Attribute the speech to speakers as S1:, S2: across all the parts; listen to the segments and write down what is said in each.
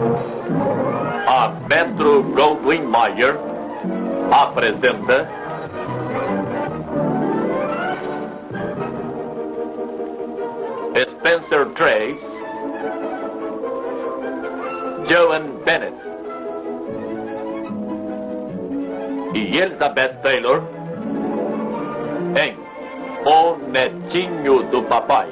S1: A Metro Goldwyn Mayer apresenta Spencer Trace, Joan Bennett e Elizabeth Taylor em O Netinho do Papai.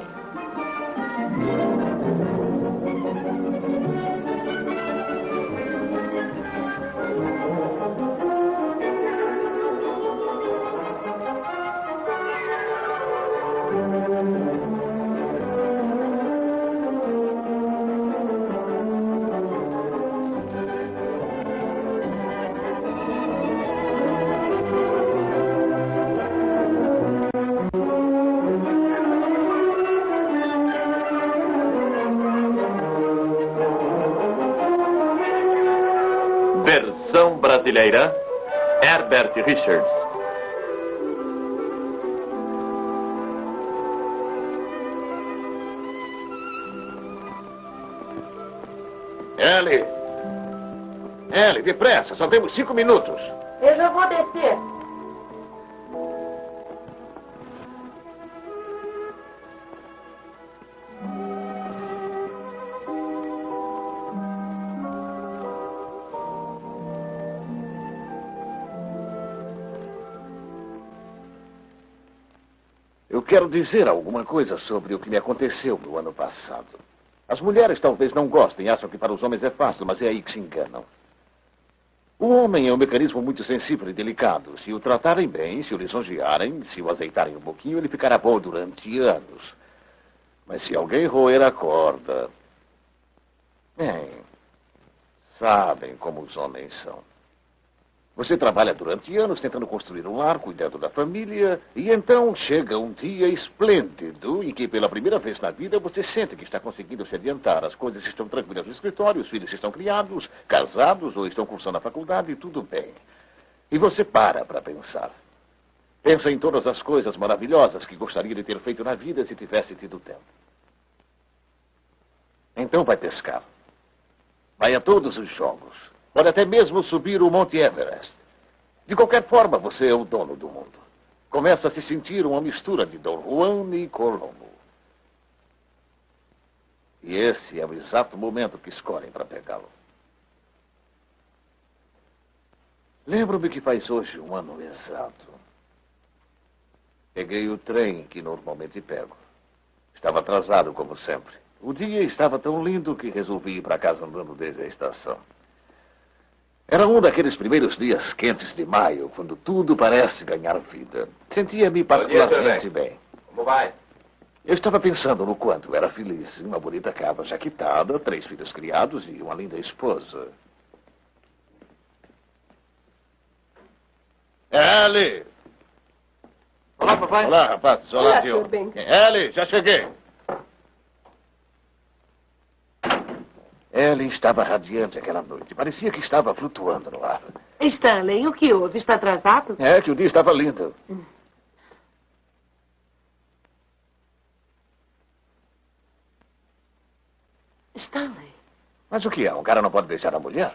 S1: Versão brasileira, Herbert Richards.
S2: Ellie, depressa, só temos 5 minutos.
S3: Eu já vou descer.
S2: Eu quero dizer alguma coisa sobre o que me aconteceu no ano passado. As mulheres talvez não gostem, acham que para os homens é fácil, mas é aí que se enganam. O homem é um mecanismo muito sensível e delicado. Se o tratarem bem, se o lisonjearem, se o azeitarem um pouquinho, ele ficará bom durante anos. Mas se alguém roer a corda... Bem, sabem como os homens são. Você trabalha durante anos tentando construir um lar, cuidando da família, e então chega um dia esplêndido em que, pela primeira vez na vida, você sente que está conseguindo se adiantar. As coisas estão tranquilas no escritório, os filhos estão criados, casados ou estão cursando a faculdade e tudo bem. E você para pensar. Pensa em todas as coisas maravilhosas que gostaria de ter feito na vida se tivesse tido tempo. Então vai pescar. Vai a todos os jogos. Pode até mesmo subir o Monte Everest. De qualquer forma, você é o dono do mundo. Começa a se sentir uma mistura de Dom Juan e Colombo. E esse é o exato momento que escolhem para pegá-lo. Lembro-me que faz hoje um ano exato. Peguei o trem que normalmente pego. Estava atrasado, como sempre. O dia estava tão lindo que resolvi ir para casa andando desde a estação. Era um daqueles primeiros dias quentes de maio, quando tudo parece ganhar vida. Sentia-me particularmente bem.
S4: Como vai?
S2: Eu estava pensando no quanto era feliz em uma bonita casa já quitada, 3 filhos criados e uma linda esposa. Ellie!
S4: Olá, papai.
S2: Olá, rapazes. Olá,
S3: Olá,
S2: senhor.
S3: senhor Ben.
S2: Ellie, já cheguei. Ellie estava radiante aquela noite. Parecia que estava flutuando no ar.
S3: Stanley, o que houve? Está atrasado?
S2: É que o dia estava lindo.
S3: Stanley.
S2: Mas o que é? Um cara não pode deixar a mulher?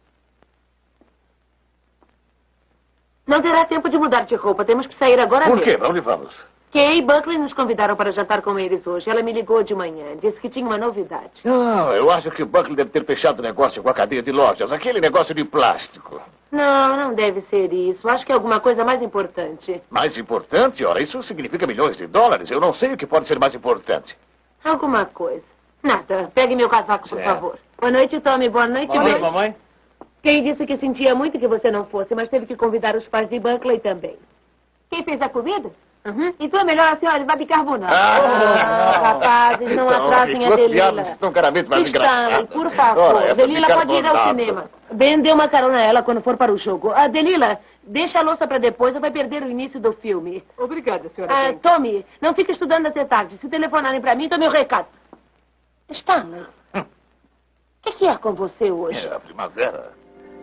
S3: Não terá tempo de mudar de roupa. Temos que sair agora
S2: Por
S3: mesmo.
S2: quê? Para onde vamos?
S3: Kay e Buckley nos convidaram para jantar com eles hoje. Ela me ligou de manhã. Disse que tinha uma novidade.
S2: Não, eu acho que o Buckley deve ter fechado o negócio com a cadeia de lojas. Aquele negócio de plástico.
S3: Não, não deve ser isso. Acho que é alguma coisa mais importante.
S2: Mais importante? Ora, isso significa milhões de dólares. Eu não sei o que pode ser mais importante.
S3: Alguma coisa. Nada. Pegue meu casaco, por
S2: Certo.
S3: favor. Boa noite, Tommy. Boa noite,
S4: Boa noite,
S3: Ben.
S4: mamãe.
S3: Kay disse que sentia muito que você não fosse, mas teve que convidar os pais de Buckley também. Quem fez a comida? Uhum. Então é melhor a senhora vá bicarbonar. Rapazes, não atrasem a
S2: suas
S3: Delila.
S2: piadas estão cada vez mais
S3: Stanley,
S2: engraçadas.
S3: por favor.
S2: Ora, essa
S3: Delila pode ir ao
S2: bicarbonata.
S3: cinema. Ben, dê uma carona a ela quando for para o jogo. Delila, deixa a louça para depois ou vai perder o início do filme.
S4: Obrigada, senhora.
S3: Tommy, não fique estudando até tarde. Se telefonarem para mim, tome o recado. Stanley, o que é com você hoje?
S2: É a primavera.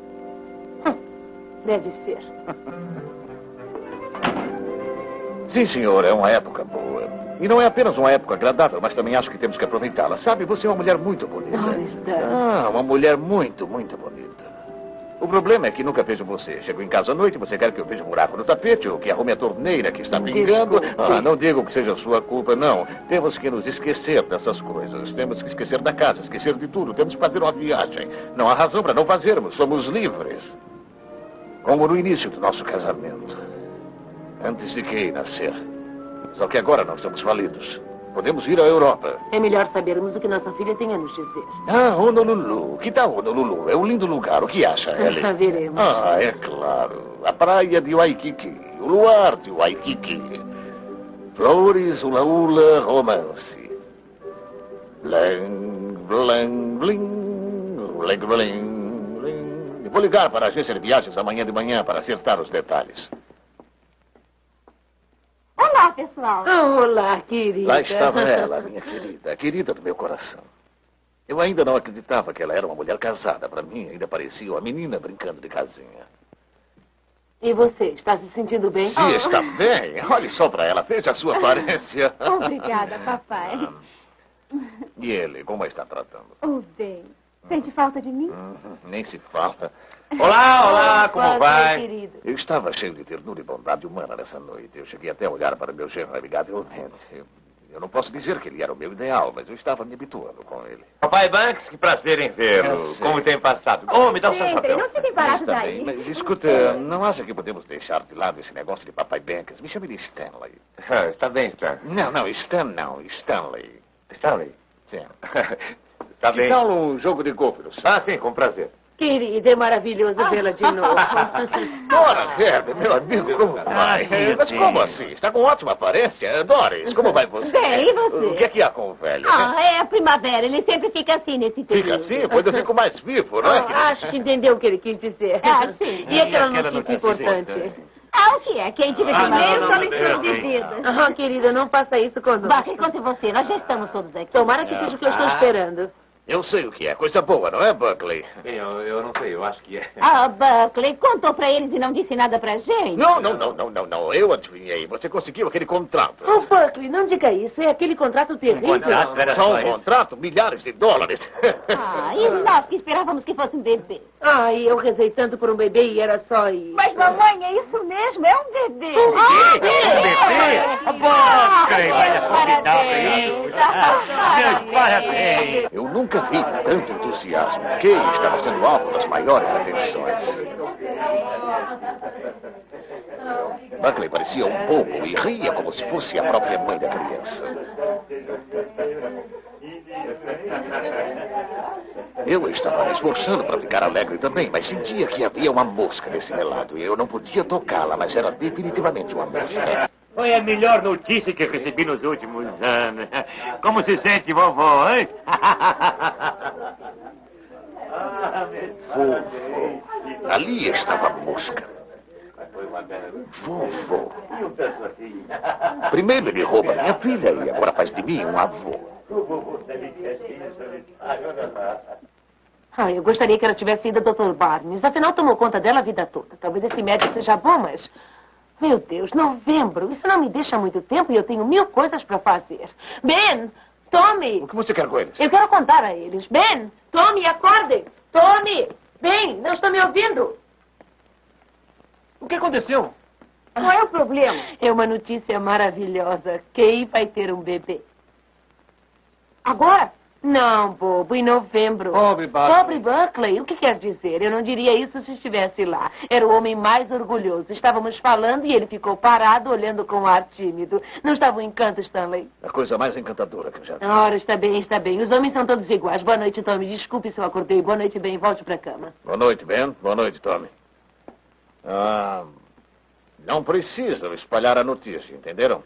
S3: Deve ser.
S2: Sim, senhor, é uma época boa. E não é apenas uma época agradável, mas também acho que temos que aproveitá-la. Sabe, você é uma mulher muito bonita. Uma mulher muito, muito bonita. O problema é que nunca vejo você. Chego em casa à noite, você quer que eu veja um buraco no tapete ou que arrume a torneira que está pingando. Não digo que seja sua culpa, não. Temos que nos esquecer dessas coisas. Temos que esquecer da casa, esquecer de tudo. Temos que fazer uma viagem. Não há razão para não fazermos. Somos livres. Como no início do nosso casamento. Antes de Kay nascer. Só que agora não estamos falidos. Podemos ir à Europa.
S3: É melhor sabermos o que nossa filha tem a nos dizer.
S2: Honolulu. Que tal Honolulu? É um lindo lugar. O que acha, Ellie?
S3: Veremos.
S2: É claro. A praia de Waikiki. O luar de Waikiki. Flores, hula-hula, romance. Bling, bling, bling. Bling, bling, bling. Vou ligar para a agência de viagens amanhã de manhã para acertar os detalhes.
S5: Olá, pessoal.
S3: Olá, querida.
S2: Lá estava ela, minha querida. A querida do meu coração. Eu ainda não acreditava que ela era uma mulher casada. Para mim, ainda parecia uma menina brincando de casinha.
S3: E você, está se sentindo bem?
S2: Sim, está bem. Olhe só para ela. Veja a sua aparência.
S5: Obrigada, papai.
S2: E ele, como a está tratando?
S5: Bem. Sente falta de mim?
S2: Nem se fala.
S4: Olá, como vai?
S3: Querido.
S2: Eu estava cheio de ternura e bondade humana nessa noite. Eu cheguei até a olhar para meu genro amigavelmente. Eu não posso dizer que ele era o meu ideal, mas eu estava me habituando com ele.
S4: Papai Banks, que prazer em vê-lo. Como tem passado? Me dá o seu chapéu.
S5: Não fiquem parados
S2: Está
S5: aí.
S2: bem, mas escuta, não acha que podemos deixar de lado esse negócio de papai Banks? Me chame de Stanley.
S4: Está bem, Stan.
S2: Não, Stan não, Stanley.
S4: Stanley?
S2: Sim.
S4: Está
S2: Que
S4: bem.
S2: tal um jogo de golfe, não sabe?
S4: Sim, com prazer.
S3: Querida, é maravilhoso vê-la de novo.
S2: Ora, Herbert, meu amigo, como vai? Mas como assim? Está com ótima aparência. Doris, como vai você?
S5: Bem, e você?
S2: O que é que há com o velho?
S5: É a primavera. Ele sempre fica assim nesse período.
S2: Fica assim? Pois eu fico mais vivo, não é?
S3: Acho que entendeu o que ele quis dizer.
S5: Sim.
S3: E aquela
S4: aquela
S3: notícia
S4: notícia
S3: importante?
S5: O que é? Quem diga primeiro são lições de vida.
S3: Querida, não faça isso conosco.
S5: Buckley, quanto você? Nós já estamos todos aqui.
S3: Tomara que seja o que eu estou esperando.
S2: Eu sei o que é. Coisa boa, não é, Buckley?
S4: Eu não sei, eu acho que é.
S5: Buckley, contou pra eles e não disse nada pra gente?
S2: Não. Eu adivinhei. Você conseguiu aquele contrato.
S3: Buckley, não diga isso. É aquele contrato terrível.
S2: Só um contrato? Milhares de dólares.
S5: E nós que esperávamos que fosse um bebê.
S3: Eu rezei tanto por um bebê e era só isso.
S5: Mas, mamãe, é isso mesmo. É um bebê.
S4: Buckley, vai aproveitar
S5: Parabéns.
S4: Parabéns.
S2: Eu nunca vi tanto entusiasmo. Kay estava sendo alvo das maiores atenções. Buckley parecia um bobo e ria como se fosse a própria mãe da criança. Eu estava me esforçando para ficar alegre também, mas sentia que havia uma mosca nesse meu lado e eu não podia tocá-la, mas era definitivamente uma mosca.
S4: Foi a melhor notícia que recebi nos últimos anos. Como se sente, vovó, hein?
S2: Vovô. Ali estava a mosca. Vovô. Primeiro ele rouba minha filha e agora faz de mim um avô.
S3: Eu gostaria que ela tivesse ido ao Dr. Barnes. Afinal, tomou conta dela a vida toda. Talvez esse médico seja bom, mas... Meu Deus, novembro. Isso não me deixa muito tempo e eu tenho 1000 coisas para fazer. Ben, Tommy.
S2: O que você quer com eles?
S3: Eu quero contar a eles. Ben, Tommy, acordem. Tommy, Ben, não estão me ouvindo?
S4: O que aconteceu?
S5: Qual é o problema?
S3: É uma notícia maravilhosa. Kay vai ter um bebê.
S5: Agora?
S3: Não, bobo, em novembro.
S4: Pobre Buckley.
S3: Pobre Buckley? O que quer dizer? Eu não diria isso se estivesse lá. Era o homem mais orgulhoso. Estávamos falando e ele ficou parado, olhando com um ar tímido. Não estava um encanto, Stanley?
S2: A coisa mais encantadora que eu já vi.
S3: Ora, está bem, está bem. Os homens são todos iguais. Boa noite, Tommy. Desculpe se eu acordei. Boa noite, Ben. Volte para a cama.
S2: Boa noite, Ben. Boa noite, Tommy. Não precisam espalhar a notícia, entenderam?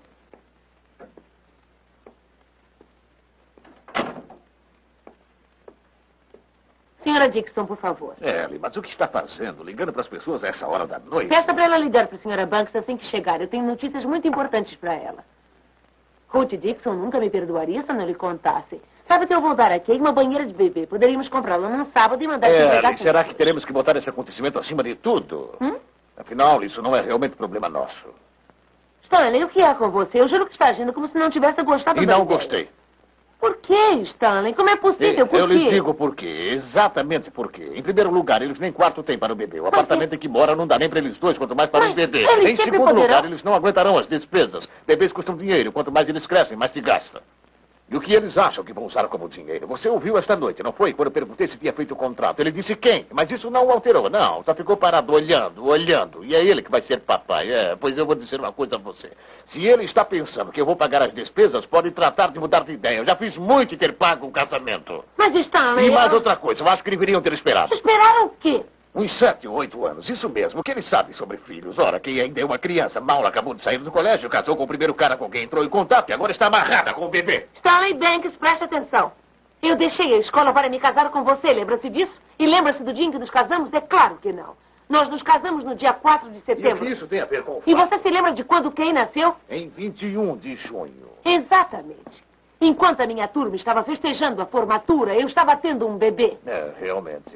S3: Senhora Dixon, por favor.
S2: Ellie, mas o que está fazendo? Ligando para as pessoas a essa hora da noite?
S3: Peça para ela ligar para a senhora Banks assim que chegar. Eu tenho notícias muito importantes para ela. Ruth Dixon nunca me perdoaria se eu não lhe contasse. Sabe que eu vou dar aqui uma banheira de bebê. Poderíamos comprá-la num sábado e mandar
S2: Ellie, será que teremos que botar esse acontecimento acima de tudo? Afinal, isso não é realmente problema nosso.
S3: Stanley, o que é com você? Eu juro que está agindo como se não tivesse gostado da
S2: E não
S3: ideia.
S2: gostei.
S3: Por que, Stanley? Como é possível? Por
S2: Eu
S3: quê?
S2: lhes digo por quê. Exatamente por quê. Em primeiro lugar, eles nem quarto têm para o bebê. O apartamento em que moram não dá nem para eles dois, quanto mais para
S3: Mas
S2: o bebê.
S3: eles
S2: Em
S3: sempre
S2: segundo
S3: poderão.
S2: lugar, eles não aguentarão as despesas. Bebês custam dinheiro. Quanto mais eles crescem, mais se gasta. E o que eles acham que vão usar como dinheiro? Você ouviu esta noite, não foi? Quando eu perguntei se tinha feito o contrato. Ele disse quem? Mas isso não o alterou. Não, só ficou parado olhando, olhando. E é ele que vai ser papai. Pois eu vou dizer uma coisa a você. Se ele está pensando que eu vou pagar as despesas, pode tratar de mudar de ideia. Eu já fiz muito em ter pago o casamento.
S3: Mas, Stanley...
S2: E mais outra coisa, eu acho que deveriam ter esperado.
S3: Esperaram o quê?
S2: Uns 7 ou 8 anos, isso mesmo. O que eles sabem sobre filhos? Ora, quem ainda é uma criança, mal acabou de sair do colégio, casou com o primeiro cara com quem entrou em contato e agora está amarrada com o bebê.
S3: Stanley Banks, preste atenção. Eu deixei a escola para me casar com você, lembra-se disso? E lembra-se do dia em que nos casamos? É claro que não. Nós nos casamos no dia 4 de
S2: E o
S3: setembro.
S2: que isso tem a ver com o
S3: E
S2: fato?
S3: você se lembra de quando Kay nasceu?
S2: Em 21 de junho.
S3: Exatamente. Enquanto a minha turma estava festejando a formatura, eu estava tendo um bebê.
S2: Realmente.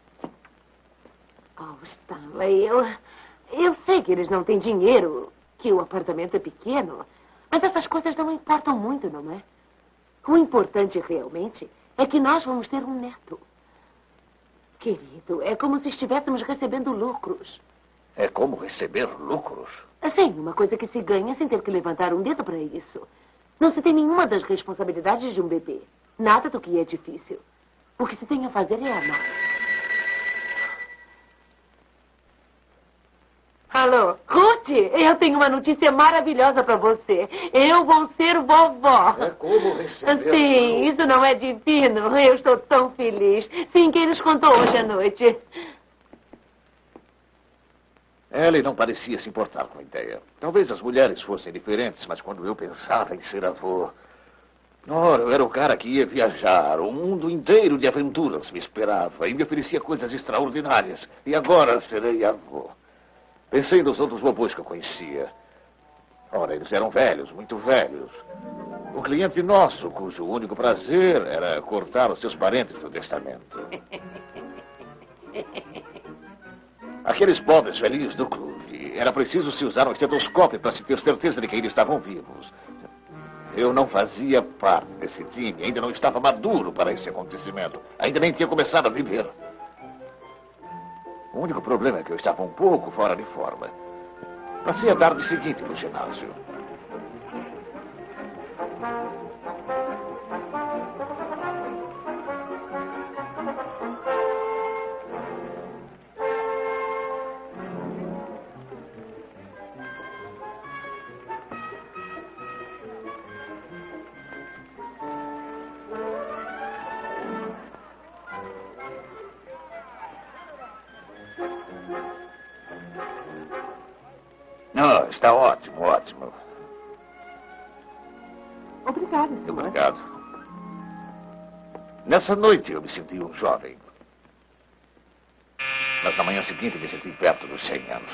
S3: Oh, Stanley, eu sei que eles não têm dinheiro, que o apartamento é pequeno, mas essas coisas não importam muito, não é? O importante realmente é que nós vamos ter um neto. Querido, é como se estivéssemos recebendo lucros.
S2: É como receber lucros.
S3: Sim, uma coisa que se ganha sem ter que levantar um dedo para isso. Não se tem nenhuma das responsabilidades de um bebê. Nada do que é difícil. O que se tem a fazer é amar. Alô, Ruth, eu tenho uma notícia maravilhosa para você. Eu vou ser vovó.
S2: É como receber
S3: Sim, isso não é divino. Eu estou tão feliz. Sim, quem nos contou hoje à noite?
S2: Ellie não parecia se importar com a ideia. Talvez as mulheres fossem diferentes, mas quando eu pensava em ser avô... Ora, eu era o cara que ia viajar. O mundo inteiro de aventuras me esperava e me oferecia coisas extraordinárias. E agora serei avô. Pensei nos outros robôs que eu conhecia. Ora, eles eram velhos, muito velhos. Um cliente nosso, cujo único prazer era cortar os seus parentes do testamento. Aqueles pobres velhinhos do clube. Era preciso se usar um estetoscópio para se ter certeza de que eles estavam vivos. Eu não fazia parte desse time. Ainda não estava maduro para esse acontecimento. Ainda nem tinha começado a viver. O único problema é que eu estava um pouco fora de forma. Passei a tarde seguinte no ginásio. Oh, está ótimo, ótimo.
S3: Obrigada, senhor.
S2: Obrigado. Nessa noite eu me senti um jovem. Mas na manhã seguinte me senti perto dos 100 anos.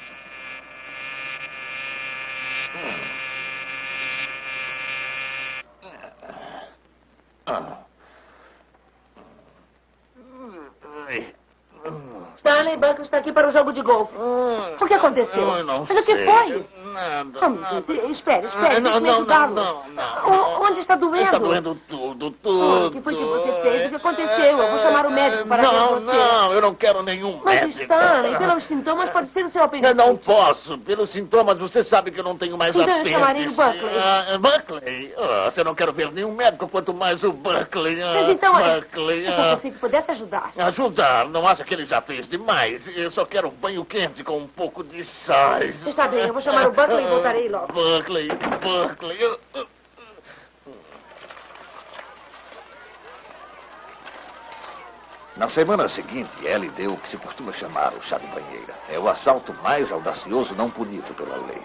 S3: Stanley Buck está aqui para o jogo de golfe. O que aconteceu?
S2: Eu não
S3: Mas o que
S2: sei.
S3: foi?
S2: Nada,
S3: Oh,
S2: nada.
S3: espere,
S2: Não,
S3: deixe-me
S2: não,
S3: ajudá-lo.
S2: não.
S3: Onde está doendo?
S2: Está doendo tudo.
S3: O que foi que você fez? O que aconteceu? Eu vou chamar o médico para ver você.
S2: Não, eu não quero nenhum
S3: Mas,
S2: médico.
S3: Stanley, pelos sintomas pode ser o seu apendicite.
S2: Eu não posso. Pelos sintomas, você sabe que eu não tenho mais
S3: Então eu
S2: apêndice.
S3: chamarei o Buckley.
S2: Buckley? Se eu não quero ver nenhum médico, quanto mais o Buckley.
S3: Mas então,
S2: Buckley.
S3: se eu pensei que pudesse ajudar.
S2: Ajudar? Não acha que ele já fez demais? Eu só quero um banho quente com um pouco de sais.
S3: Está bem, eu vou chamar o Buckley e voltarei logo.
S2: Buckley. Na semana seguinte, Ellie deu o que se costuma chamar o chá de banheira. É o assalto mais audacioso não punido pela lei.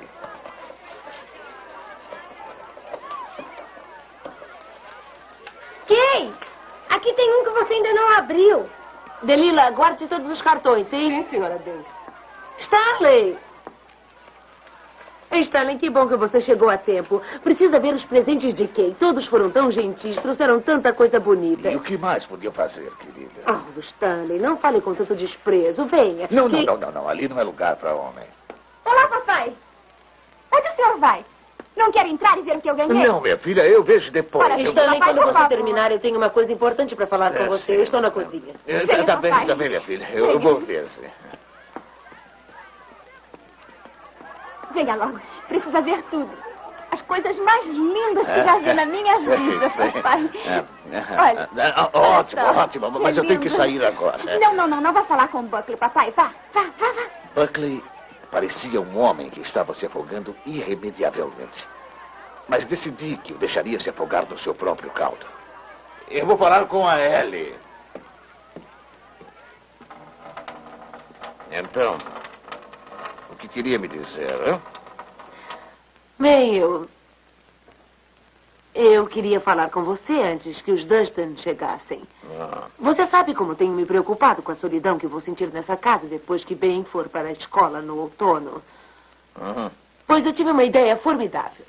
S5: Kay, aqui tem um que você ainda não abriu.
S3: Delila, guarde todos os cartões, sim? Sim, senhora Banks. Stanley! Stanley, que bom que você chegou a tempo. Precisa ver os presentes de Kay. Todos foram tão gentis, trouxeram tanta coisa bonita.
S2: E o que mais podia fazer, querida?
S3: Oh, Stanley, não fale com tanto desprezo. Venha.
S2: Não. Ali não é lugar para homem.
S5: Olá, papai. Onde o senhor senhor vai? Não quer entrar e ver o que eu ganhei?
S2: Não, minha filha, eu vejo depois.
S5: Ora,
S3: Stanley,
S5: papai,
S3: quando
S5: por
S3: você
S5: favor.
S3: terminar, eu tenho uma coisa importante para falar com você. Eu estou na cozinha.
S2: Tá bem, minha filha. Eu vou ver. Sim.
S5: Venha logo. Precisa ver tudo. As coisas mais lindas que já vi na minha vida, papai. Olha.
S2: Ótimo,
S5: olha só.
S2: ótimo. Mas eu tenho que
S5: lindo.
S2: sair agora.
S5: Não vá falar com o Buckley, papai. Vá.
S2: Buckley parecia um homem que estava se afogando irremediavelmente. Mas decidi que o deixaria se afogar no seu próprio caldo. Eu vou falar com a Ellie. Então, o que queria me dizer, hein?
S3: Bem, eu queria falar com você antes que os Dunstan chegassem. Você sabe como tenho me preocupado com a solidão que vou sentir nessa casa depois que Ben for para a escola no outono. Pois eu tive uma ideia formidável.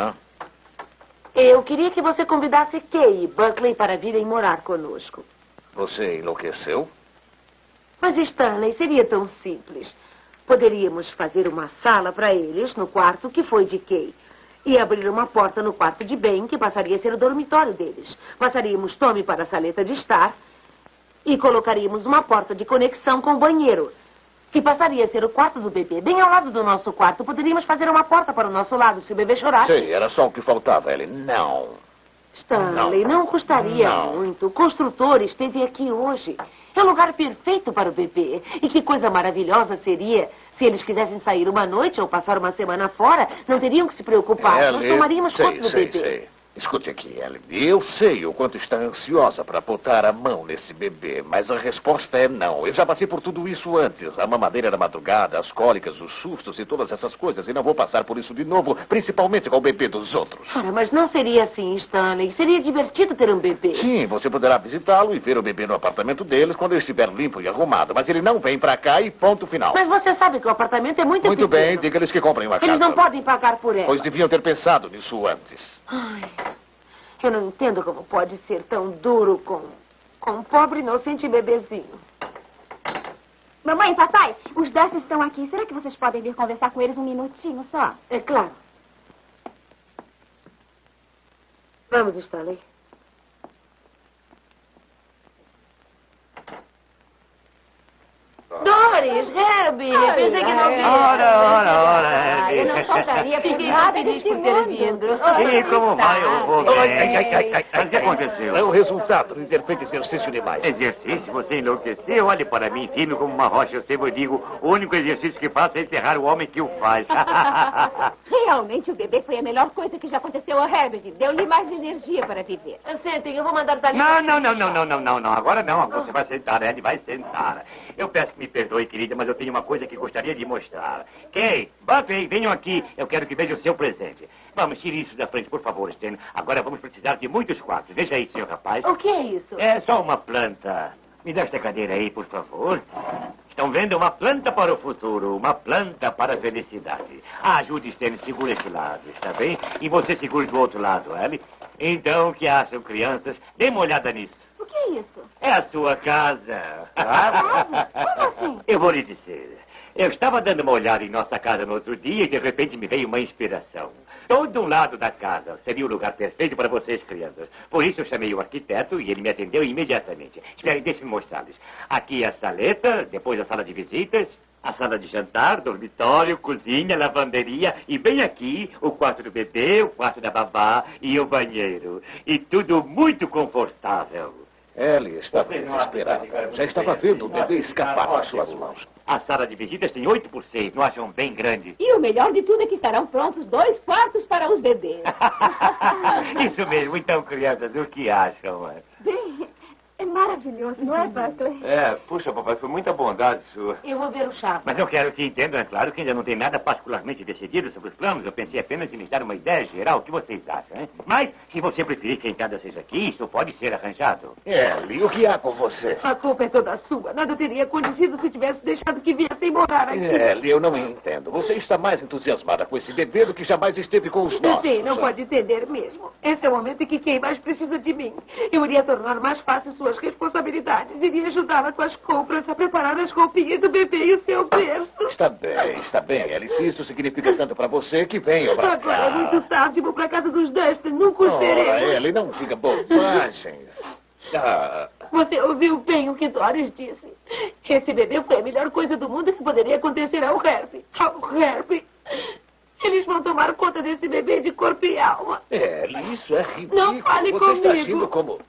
S3: Eu queria que você convidasse Kay e Buckley para virem morar conosco.
S2: Você enlouqueceu?
S3: Mas, Stanley, seria tão simples. Poderíamos fazer uma sala para eles no quarto que foi de Kay. E abrir uma porta no quarto de Ben, que passaria a ser o dormitório deles. Passaríamos Tommy para a saleta de estar e colocaríamos uma porta de conexão com o banheiro, que passaria a ser o quarto do bebê. Bem ao lado do nosso quarto, poderíamos fazer uma porta para o nosso lado se o bebê chorasse.
S2: Sei, era só o que faltava, Ellie. Não.
S3: Stanley, não custaria
S2: Não.
S3: muito. O construtor esteve aqui hoje. É o lugar perfeito para o bebê. E que coisa maravilhosa seria se eles quisessem sair uma noite ou passar uma semana fora. Não teriam que se preocupar. Nós tomaríamos conta do bebê.
S2: Sei. Escute aqui, Ellie. Eu sei o quanto está ansiosa para botar a mão nesse bebê, mas a resposta é não. Eu já passei por tudo isso antes. A mamadeira da madrugada, as cólicas, os sustos e todas essas coisas. E não vou passar por isso de novo, principalmente com o bebê dos outros.
S3: Ora, mas não seria assim, Stanley. Seria divertido ter um bebê.
S2: Sim, você poderá visitá-lo e ver o bebê no apartamento deles quando ele estiver limpo e arrumado. Mas ele não vem pra cá e ponto final.
S3: Mas você sabe que o apartamento é muito pequeno.
S2: Muito bem, diga-lhes que comprem uma casa.
S3: Eles não podem pagar por ela.
S2: Pois deviam ter pensado nisso antes.
S3: Ai, eu não entendo como pode ser tão duro com um pobre inocente bebezinho.
S5: Mamãe, papai, os Dunstan estão aqui. Será que vocês podem vir conversar com eles um minutinho só?
S3: É claro. Vamos, Stanley. Doris, Herbie, eu pensei que não vinha.
S4: Ora,
S5: Eu não faltaria por
S3: Fiquei
S5: nada
S3: feliz
S5: deste
S3: por ter
S5: mundo.
S3: vindo.
S4: E como vai o vô?
S2: Ai.
S4: Mas o que aconteceu?
S2: É o resultado de ter feito exercício demais.
S4: Exercício? Você enlouqueceu? Olhe para mim, firme como uma rocha. Eu sempre digo, o único exercício que faço é enterrar o homem que o faz.
S5: Realmente, o bebê foi a melhor coisa que já aconteceu ao Herbert. Deu-lhe mais energia para viver.
S3: Sentem, eu vou mandar Thalita.
S4: Não. Agora não. Você vai sentar, Ed, vai sentar. Eu peço que me perdoe, querida, mas eu tenho uma coisa que gostaria de mostrar. Kay, Buckley, venham aqui. Eu quero que vejam o seu presente. Vamos, tire isso da frente, por favor, Stan. Agora vamos precisar de muitos quartos. Veja aí, senhor rapaz.
S3: O que é isso?
S4: É só uma planta. Me dá esta cadeira aí, por favor. Estão vendo? Uma planta para o futuro. Uma planta para a felicidade. Ajude, Stan. Segura esse lado, está bem? E você segure do outro lado, Ellie. Então, o que acham, crianças? Dê uma olhada nisso.
S5: O que é isso?
S4: É a sua casa.
S5: Casa? Como assim?
S4: Eu vou lhe dizer. Eu estava dando uma olhada em nossa casa no outro dia e de repente me veio uma inspiração. Todo um lado da casa seria o lugar perfeito para vocês, crianças. Por isso eu chamei o arquiteto e ele me atendeu imediatamente. Espere, deixe-me mostrar-lhes. Aqui a saleta, depois a sala de visitas, a sala de jantar, dormitório, cozinha, lavanderia e bem aqui o quarto do bebê, o quarto da babá e o banheiro. E tudo muito confortável.
S2: Ellie estava desesperada. Já estava vendo o bebê escapar das suas mãos.
S4: A sala de visitas tem 8 por 6, não acham bem grande?
S5: E o melhor de tudo é que estarão prontos 2 quartos para os bebês.
S4: Isso mesmo. Então, crianças, o que acham?
S5: Bem, é maravilhoso, não é, Buckley?
S6: Puxa, papai, foi muita bondade sua.
S3: Eu vou ver o chá.
S4: Mas eu quero que entendam, é claro, que ainda não tem nada particularmente decidido sobre os planos. Eu pensei apenas em lhes dar uma ideia geral. O que vocês acham, hein? Mas, se você preferir que a entrada seja aqui, isso pode ser arranjado.
S2: Ellie, o que há com você?
S3: A culpa é toda sua. Nada teria acontecido se tivesse deixado que viessem morar aqui.
S2: Ellie, eu não entendo. Você está mais entusiasmada com esse bebê do que jamais esteve com os nossos.
S3: Sim, não pode entender mesmo. Esse é o momento em que quem mais precisa de mim. Eu iria tornar mais fácil suas responsabilidades. responsabilidades. Iria ajudá-la com as compras, a preparar as roupinhas do bebê e o seu berço.
S2: Está bem, Alice. Se isso significa tanto para você, que venha pra cá.
S3: Agora é muito tarde, vou para casa dos Dustin. Nunca os veremos.
S2: Ellie, não diga bobagens.
S3: Você ouviu bem o que Doris disse. Esse bebê foi a melhor coisa do mundo que poderia acontecer ao Herbie. Eles vão tomar conta desse bebê de corpo e alma.
S2: Ellie, isso é ridículo.
S3: Não fale
S2: você
S3: comigo.
S2: Está agindo como...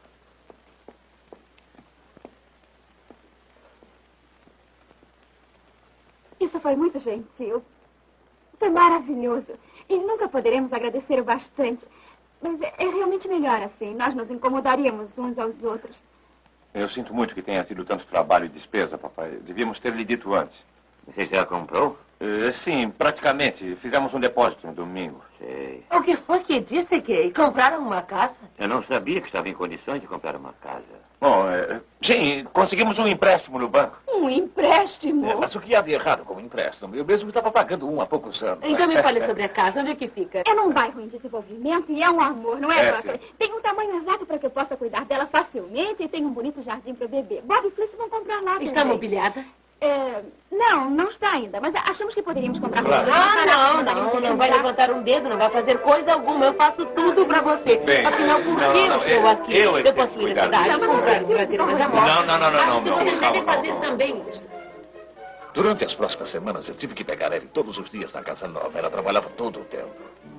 S5: Isso foi muito gentil. Foi maravilhoso. E nunca poderemos agradecer o bastante. Mas é realmente melhor assim. Nós nos incomodaríamos uns aos outros.
S6: Eu sinto muito que tenha tido tanto trabalho e despesa, papai. Devíamos ter lhe dito antes.
S4: Você já comprou?
S6: Sim, praticamente. Fizemos um depósito no domingo.
S4: Sei.
S3: O que foi que disse, Kay? Compraram uma casa?
S4: Eu não sabia que estava em condições de comprar uma casa.
S6: Bom, sim, conseguimos um empréstimo no banco.
S5: Um empréstimo?
S2: Mas o que há de errado com o empréstimo? Eu mesmo estava pagando um há poucos anos.
S3: Então me fale sobre a casa. Onde é que fica?
S5: É num bairro em desenvolvimento e é um amor, não é, Buckley?
S2: Sim.
S5: Tem um tamanho exato para que eu possa cuidar dela facilmente e tem um bonito jardim para o bebê. Bob e Felice vão comprar lá
S3: Está
S5: também.
S3: mobiliada?
S5: Não está ainda, mas achamos que poderíamos comprar
S2: Claro.
S3: Não vai levantar um dedo, não vai fazer coisa alguma. Eu faço tudo pra você.
S6: Bem,
S3: Afinal, por que eu estou aqui?
S6: eu
S3: posso ir à
S6: cuidar
S3: cidade,
S6: disso.
S3: comprar um prazer mais amor.
S6: Não, meu
S3: Você
S6: amor,
S3: deve
S6: calma,
S3: fazer
S6: calma.
S3: também isso.
S2: Durante as próximas semanas, eu tive que pegar ele todos os dias na casa nova. Ela trabalhava todo o tempo.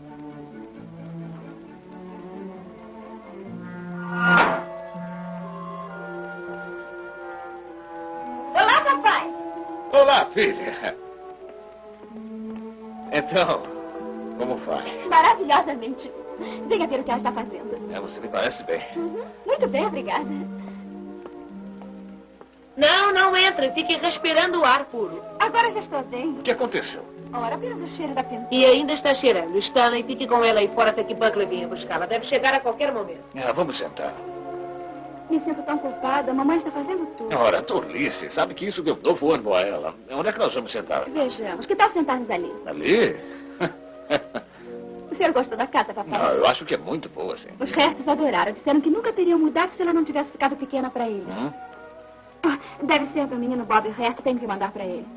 S5: Olá, papai!
S2: Olá, filha. Então, como vai?
S5: Maravilhosamente. Venha ver o que ela está fazendo.
S2: Você me parece bem.
S5: Muito bem, obrigada.
S3: Não entre. Fique respirando o ar puro.
S5: Agora já estou bem.
S2: O que aconteceu?
S5: Ora, apenas o cheiro da pintura.
S3: E ainda está cheirando. Stanley, fique com ela aí fora até que Buckley venha buscá-la. Deve chegar a qualquer momento.
S2: Vamos sentar.
S5: Me sinto tão culpada. A mamãe está fazendo tudo.
S2: Ora, tolice. Sabe que isso deu novo ânimo a ela. Onde é que nós vamos sentar?
S5: Vejamos. Que tal sentarmos ali?
S2: Ali?
S5: O senhor gostou da casa, papai?
S2: Não, eu acho que é muito boa, sim.
S5: Os restos adoraram. Disseram que nunca teriam mudado se ela não tivesse ficado pequena para eles. Deve ser do menino Bob Hert. Tenho que mandar para ele.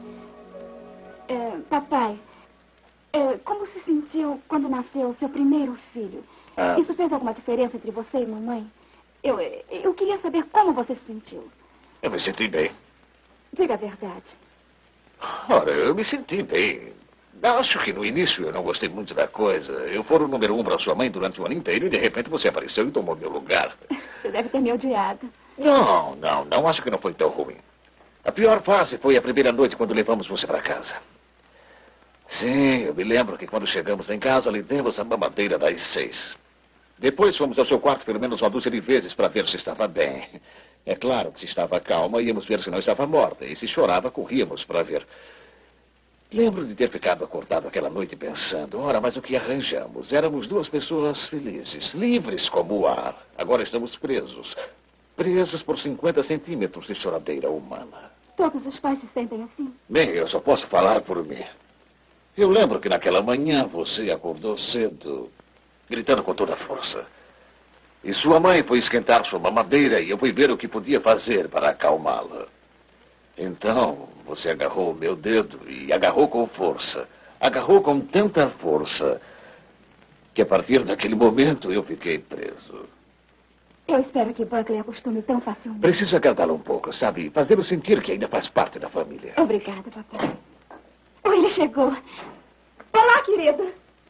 S5: Papai, como se sentiu quando nasceu o seu primeiro filho? Isso fez alguma diferença entre você e mamãe? Eu queria saber como você se sentiu.
S2: Eu me senti bem.
S5: Diga a verdade.
S2: Ora, eu me senti bem. Acho que no início eu não gostei muito da coisa. Eu fui o número 1 para sua mãe durante o ano inteiro e de repente você apareceu e tomou meu lugar.
S5: Você deve ter me odiado.
S2: Não. Acho que não foi tão ruim. A pior fase foi a primeira noite quando levamos você para casa. Sim, eu me lembro que quando chegamos em casa lhe demos a mamadeira das 6. Depois fomos ao seu quarto pelo menos uma dúzia de vezes para ver se estava bem. É claro que se estava calma, íamos ver se não estava morta. E se chorava, corríamos para ver. Lembro de ter ficado acordado aquela noite pensando, ora, mas o que arranjamos? Éramos duas pessoas felizes, livres como o ar. Agora estamos presos. Presos por 50 centímetros de choradeira humana.
S5: Todos os pais se sentem assim?
S2: Bem, eu só posso falar por mim. Eu lembro que naquela manhã você acordou cedo, gritando com toda a força. E sua mãe foi esquentar sua mamadeira e eu fui ver o que podia fazer para acalmá-la. Então, você agarrou o meu dedo e agarrou com força. Agarrou com tanta força que a partir daquele momento eu fiquei preso.
S5: Eu espero que Buckley acostume tão facilmente.
S2: Precisa agradá-lo um pouco, sabe? Fazê-lo sentir que ainda faz parte da família.
S5: Obrigada, papai. Ele chegou. Olá, querida.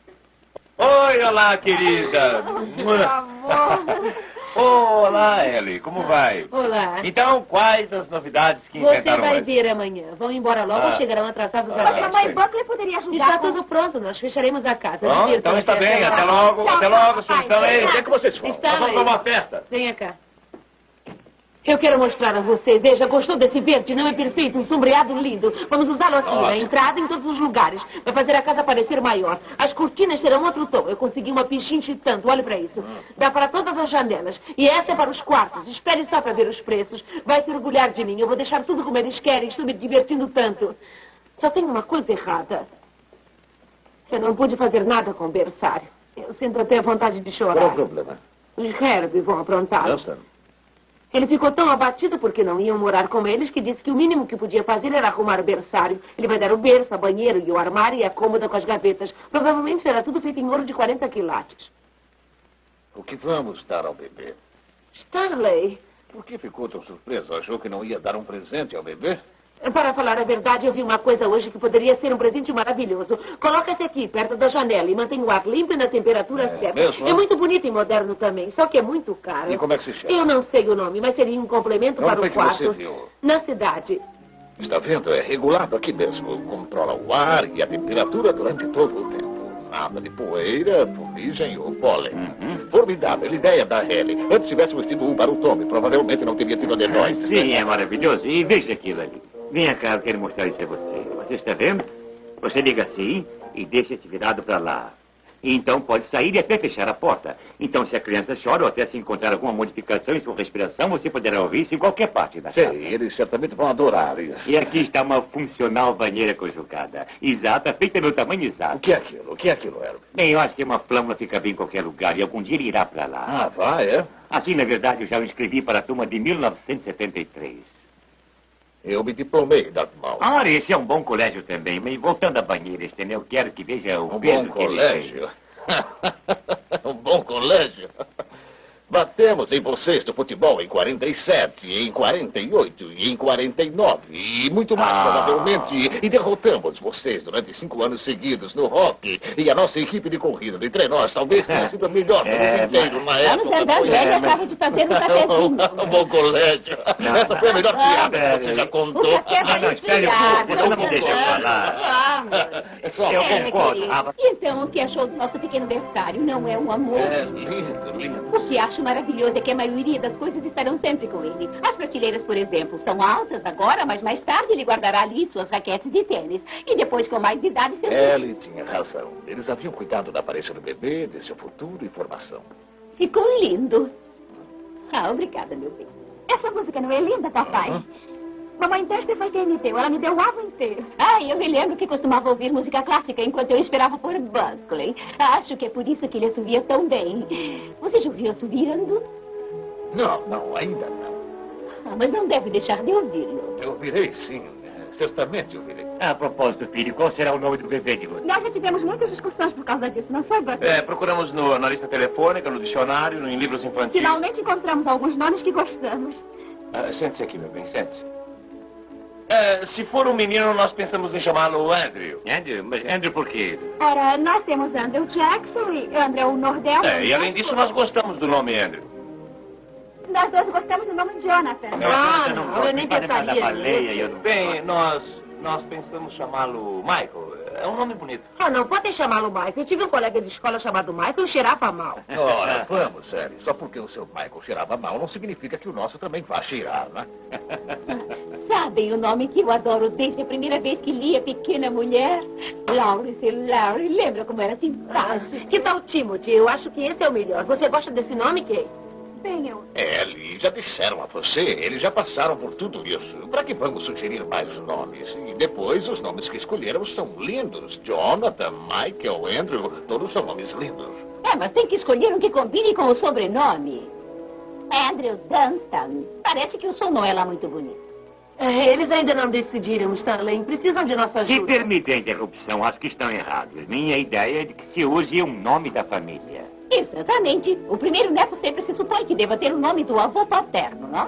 S6: Oi, olá, querida.
S5: Meu amor.
S6: Olá, Ellie. Como vai?
S3: Olá.
S6: Então, quais as novidades que
S3: Você
S6: inventaram
S3: vai
S6: hoje?
S3: ver amanhã. Vão embora logo ou chegarão atrasados à
S5: Mas
S3: noite.
S5: mamãe
S6: sei.
S5: Buckley poderia ajudar.
S3: Está
S5: com-
S3: tudo pronto. Nós fecharemos a casa.
S6: Bom,
S3: Divirtam-se.
S6: então está bem. Até
S3: lá.
S6: logo, até logo, Sr. Stanley.
S2: Onde é que vocês vão?
S3: Está
S6: Nós vamos
S3: aí.
S6: para uma festa.
S3: Venha cá. Eu quero mostrar a você. Veja, gostou desse verde? Não é perfeito? Um sombreado lindo. Vamos usá-lo aqui, na entrada, em todos os lugares. Vai fazer a casa parecer maior. As cortinas terão outro tom. Eu consegui uma pichinche tanto. Olhe para isso. Dá para todas as janelas. E essa é para os quartos. Espere só para ver os preços. Vai se orgulhar de mim. Eu vou deixar tudo como eles querem. Estou me divertindo tanto. Só tem uma coisa errada. Eu não pude fazer nada com o berçário. Eu sinto até vontade de chorar.
S2: Qual é o problema?
S3: Os Herbie vão aprontar.
S2: Justin.
S3: Ele ficou tão abatido porque não iam morar com eles que disse que o mínimo que podia fazer era arrumar o berçário. Ele vai dar o berço, a banheiro e o armário e a cômoda com as gavetas. Provavelmente será tudo feito em ouro de 40 quilates.
S2: O que vamos dar ao bebê?
S3: Stanley,
S2: Por que ficou tão surpreso? Achou que não ia dar um presente ao bebê?
S3: para falar a verdade, eu vi uma coisa hoje que poderia ser um presente maravilhoso. Coloca-se aqui, perto da janela, e mantém o ar limpo e na temperatura certa.
S2: mesmo?
S3: É muito bonito e moderno também, só que é muito caro.
S2: E como é que se chama?
S3: Eu não sei o nome, mas seria um complemento
S2: Onde
S3: para
S2: foi
S3: o
S2: que
S3: quarto.
S2: você viu?
S3: Na cidade.
S2: Está vendo? É regulado aqui mesmo. Controla o ar e a temperatura durante todo o tempo. Nada de poeira, fuligem ou pólen. Formidável. Ideia da Ellie. Antes tivéssemos tido um para o Tommy, provavelmente não teria tido adenoides.
S4: Sim, é maravilhoso. E veja aquilo ali. Venha cá, eu quero mostrar isso a você. Você está vendo? Você liga assim e deixa esse virado para lá. E então pode sair e até fechar a porta. Então, se a criança chora ou até se encontrar alguma modificação em sua respiração, você poderá ouvir isso em qualquer parte da casa.
S2: Sim, eles certamente vão adorar isso.
S4: E aqui está uma funcional banheira conjugada. Exata, feita no tamanho exato.
S2: O que é aquilo? O que é aquilo, Herbie?
S4: Bem, eu acho que uma flâmula fica bem em qualquer lugar e algum dia ele irá para lá.
S2: Ah, vai, é?
S4: Assim, na verdade, eu já o inscrevi para a turma de 1973.
S2: Eu me diplomei, Dartmouth.
S4: Ora, esse é um bom colégio também. Mas voltando à banheira, eu quero que veja o
S2: Um
S4: peso
S2: bom
S4: que ele
S2: colégio. Um bom colégio. Batemos em vocês do futebol em 47, em 48 e em 49 e muito mais provavelmente. E derrotamos vocês durante 5 anos seguidos no hockey. E a nossa equipe de corrida entre nós talvez tenha sido a melhor do mundo inteiro na época.
S5: Vamos andando, ele acaba de fazer um cafezinho.
S2: Um bom colégio. Essa foi a melhor piada que você já contou.
S5: O café vai
S4: não, sério,
S5: esfriar.
S4: você não me deixa falar.
S2: É só
S4: Eu
S5: É,
S4: concordo.
S5: querido. Então, o que achou do nosso pequeno berçário? Não é um amor?
S2: É lindo, lindo.
S5: O que acho maravilhoso é que a maioria das coisas estarão sempre com ele. As prateleiras, por exemplo, são altas agora, mas mais tarde ele guardará ali suas raquetes de tênis. E depois, com mais idade, seus...
S2: Ellie tinha razão. Eles haviam cuidado da aparência do bebê, de seu futuro e formação.
S5: Ficou lindo. Ah, obrigada, meu bem. Essa música não é linda, papai? Mamãe Testa foi quem me deu. Ela me deu o álbum inteiro. Ah, eu me lembro que costumava ouvir música clássica enquanto eu esperava por Buckley. Acho que é por isso que ele assovia tão bem. Você já ouviu assoviando?
S2: Não, ainda não.
S5: Ah, mas não deve deixar de ouvi-lo.
S2: Eu ouvirei, sim. Certamente ouvirei.
S4: A propósito, filho, qual será o nome do bebê de você?
S5: Nós já tivemos muitas discussões por causa disso, não foi, Buckley?
S6: Procuramos na lista telefônica, no dicionário, em livros infantis.
S5: Finalmente encontramos alguns nomes que gostamos.
S6: Sente-se aqui, meu bem, sente-se. Se for um menino, nós pensamos em chamá-lo Andrew.
S4: Andrew? Mas Andrew por quê?
S5: Ora, nós temos Andrew Jackson e Andrew Nordell.
S6: E além disso, nós gostamos do nome Andrew.
S5: Nós dois gostamos do nome Jonathan.
S3: Não, eu nem pensaria
S4: baleia,
S3: nisso.
S6: Bem, nós pensamos chamá-lo Michael. É um nome bonito.
S3: Ah, não, podem chamá-lo Michael. Eu tive um colega de escola chamado Michael e cheirava mal.
S2: Ora, vamos, sério. Só porque o seu Michael cheirava mal não significa que o nosso também vá cheirar, né?
S5: Sabem o nome que eu adoro desde a primeira vez que li A Pequena Mulher? Lawrence e Larry. Lembra como era simpático?
S3: Que tal Timothy? Eu acho que esse é o melhor. Você gosta desse nome, Kay?
S5: Bem, eu...
S2: Ellie, já disseram a você. Eles já passaram por tudo isso. Para que vamos sugerir mais nomes? E depois, os nomes que escolheram são lindos. Jonathan, Michael, Andrew, todos são nomes lindos.
S5: Mas tem que escolher um que combine com o sobrenome. Andrew Dunstan. Parece que o som não é lá muito bonito.
S3: Eles ainda não decidiram, Stanley. Precisam de nossa
S4: Se
S3: ajuda.
S4: permite a interrupção, acho que estão errados. Minha ideia é de que se use um nome da família.
S5: Exatamente. O primeiro neto sempre se supõe que deva ter o nome do avô paterno, não?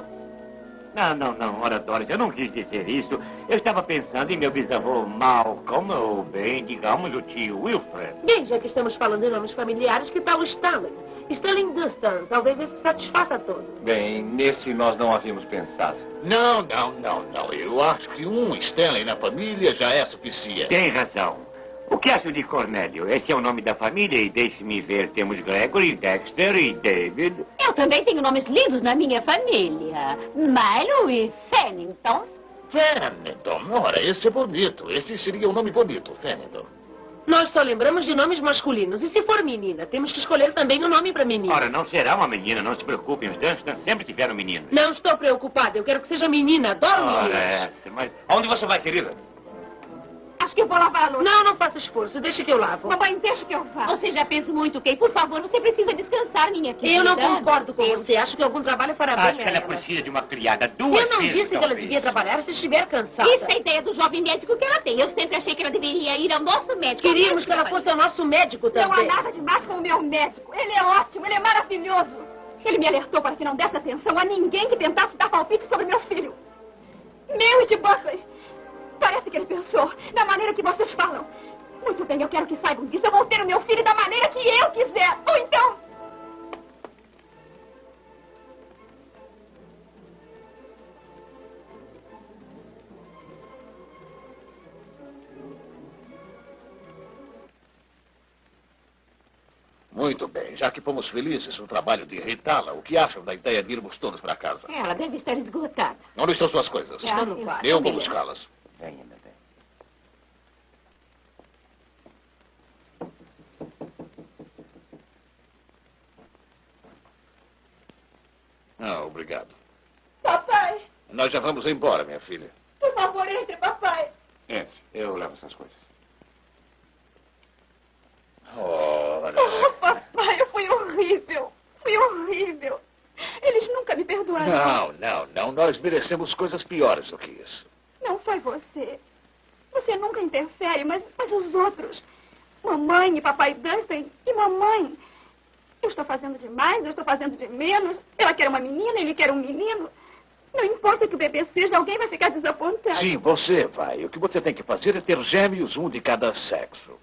S4: Não, ora, Doris, eu não quis dizer isso. Eu estava pensando em meu bisavô Malcolm, ou bem, digamos, o tio Wilfred.
S3: Bem, já que estamos falando de nomes familiares, que tal o Stanley? Stanley Dunstan. Talvez esse satisfaça a todos.
S6: Bem, nesse nós não havíamos pensado.
S2: Não. Eu acho que um Stanley na família já é suficiente.
S4: Tem razão. O que acho de Cornélio? Esse é o nome da família e deixe-me ver. Temos Gregory, Dexter e David.
S5: Eu também tenho nomes lindos na minha família. Milo e Fennington.
S2: Fennington. Ora, esse é bonito. Esse seria um nome bonito, Fennington.
S3: Nós só lembramos de nomes masculinos. E se for menina, temos que escolher também um nome para menina.
S4: Ora, não será uma menina, não se preocupem. Os Dunstan sempre tiveram meninos.
S3: Não estou preocupada. Eu quero que seja menina. Adoro
S4: Ora,
S3: meninas.
S4: mas... Aonde você vai, querida?
S5: Acho que eu vou lavar a louça.
S3: Não, não faça esforço. Deixa que eu lavo.
S5: Mamãe, deixa que eu faça. Você já fez muito, Kay. Por favor, você precisa descansar, minha querida.
S3: Eu não concordo com você. Acho que algum trabalho fará bem
S4: Acho que
S3: a
S4: ela
S3: ela.
S4: precisa de uma criada duas
S3: Eu não
S4: vezes,
S3: disse que ela
S4: talvez.
S3: devia trabalhar se estiver cansada.
S5: Isso é a ideia do jovem médico que ela tem. Eu sempre achei que ela deveria ir ao nosso médico.
S3: Queríamos que ela fosse o nosso médico
S5: Não há
S3: também.
S5: nada demais com o meu médico. Ele é ótimo, ele é maravilhoso. Ele me alertou para que não desse atenção a ninguém que tentasse dar palpite sobre meu filho. Meu e de Buckley. Parece que ele pensou da maneira que vocês falam. Muito bem, eu quero que saibam disso. Eu vou ter o meu filho da maneira que eu quiser. Ou então...
S2: Muito bem. Já que fomos felizes no trabalho de irritá-la, o que acham da ideia de irmos todos para casa?
S5: Ela deve estar esgotada.
S2: Onde estão suas coisas?
S3: Estão no quarto.
S2: Eu vou buscá-las.
S4: Venha, meu bem.
S2: Ah, obrigado.
S5: Papai,
S2: Nós já vamos embora, minha filha.
S5: por favor, entre, papai.
S4: Entre, eu levo essas coisas.
S2: Ora.
S5: Oh, papai, eu fui horrível. Fui horrível. Eles nunca me perdoarão.
S2: Não. Nós merecemos coisas piores do que isso.
S5: Não foi você. Você nunca interfere, mas os outros. Mamãe e papai Dustin e mamãe. Eu estou fazendo demais, eu estou fazendo de menos. Ela quer uma menina, ele quer um menino. Não importa que o bebê seja, alguém vai ficar desapontado.
S2: Sim, você vai. O que você tem que fazer é ter gêmeos, um de cada sexo.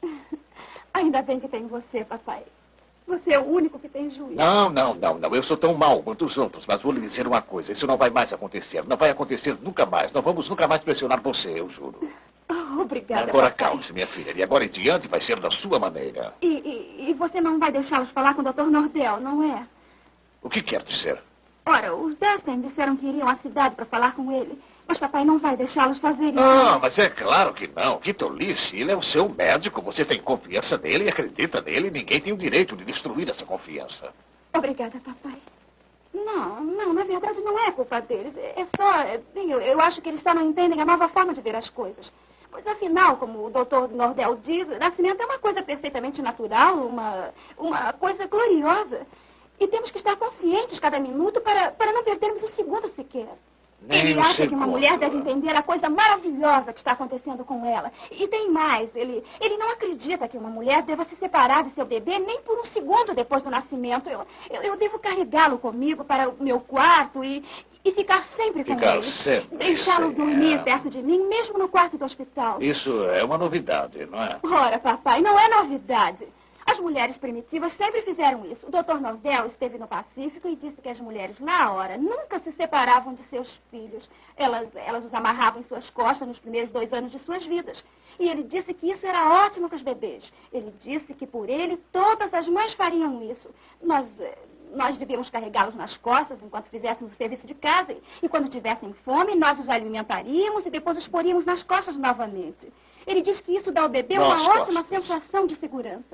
S5: Ainda bem que tem você, papai. Você é o único que tem juízo.
S2: Não. Eu sou tão mau quanto os outros, mas vou lhe dizer uma coisa. Isso não vai mais acontecer. Não vai acontecer nunca mais. Não vamos nunca mais pressionar você, eu juro.
S5: Oh, obrigada,
S2: Agora
S5: papai.
S2: calme-se, minha filha. De agora em diante vai ser da sua maneira.
S5: E você não vai deixá-los falar com o Dr. Nordell, não é?
S2: O que quer dizer?
S5: Ora, os Dustin disseram que iriam à cidade para falar com ele. Mas papai não vai deixá-los fazer isso.
S2: Ah, mas é claro que não. Que tolice. Ele é o seu médico. Você tem confiança nele e acredita nele. Ninguém tem o direito de destruir essa confiança.
S5: Obrigada, papai. Não, na verdade não é culpa deles. É só... Bem, eu acho que eles só não entendem a nova forma de ver as coisas. Pois afinal, como o Dr. Nordell diz, nascimento é uma coisa perfeitamente natural, uma coisa gloriosa. E temos que estar conscientes cada minuto para não perdermos um segundo sequer. Ele acha que uma mulher deve entender a coisa maravilhosa que está acontecendo com ela. E tem mais, ele não acredita que uma mulher deva se separar de seu bebê nem por um segundo depois do nascimento. Eu devo carregá-lo comigo para o meu quarto e ficar sempre com ele.
S2: Sempre.
S5: Deixá-lo dormir perto de mim, mesmo no quarto do hospital.
S2: Isso é uma novidade, não é?
S5: Ora, papai, não é novidade. As mulheres primitivas sempre fizeram isso. O Dr. Nordell esteve no Pacífico e disse que as mulheres, na hora, nunca se separavam de seus filhos. Elas os amarravam em suas costas nos primeiros 2 anos de suas vidas. E ele disse que isso era ótimo para os bebês. Ele disse que por ele todas as mães fariam isso. Nós devíamos carregá-los nas costas enquanto fizéssemos o serviço de casa. E quando tivessem fome, nós os alimentaríamos e depois os poríamos nas costas novamente. Ele diz que isso dá ao bebê uma ótima sensação de segurança.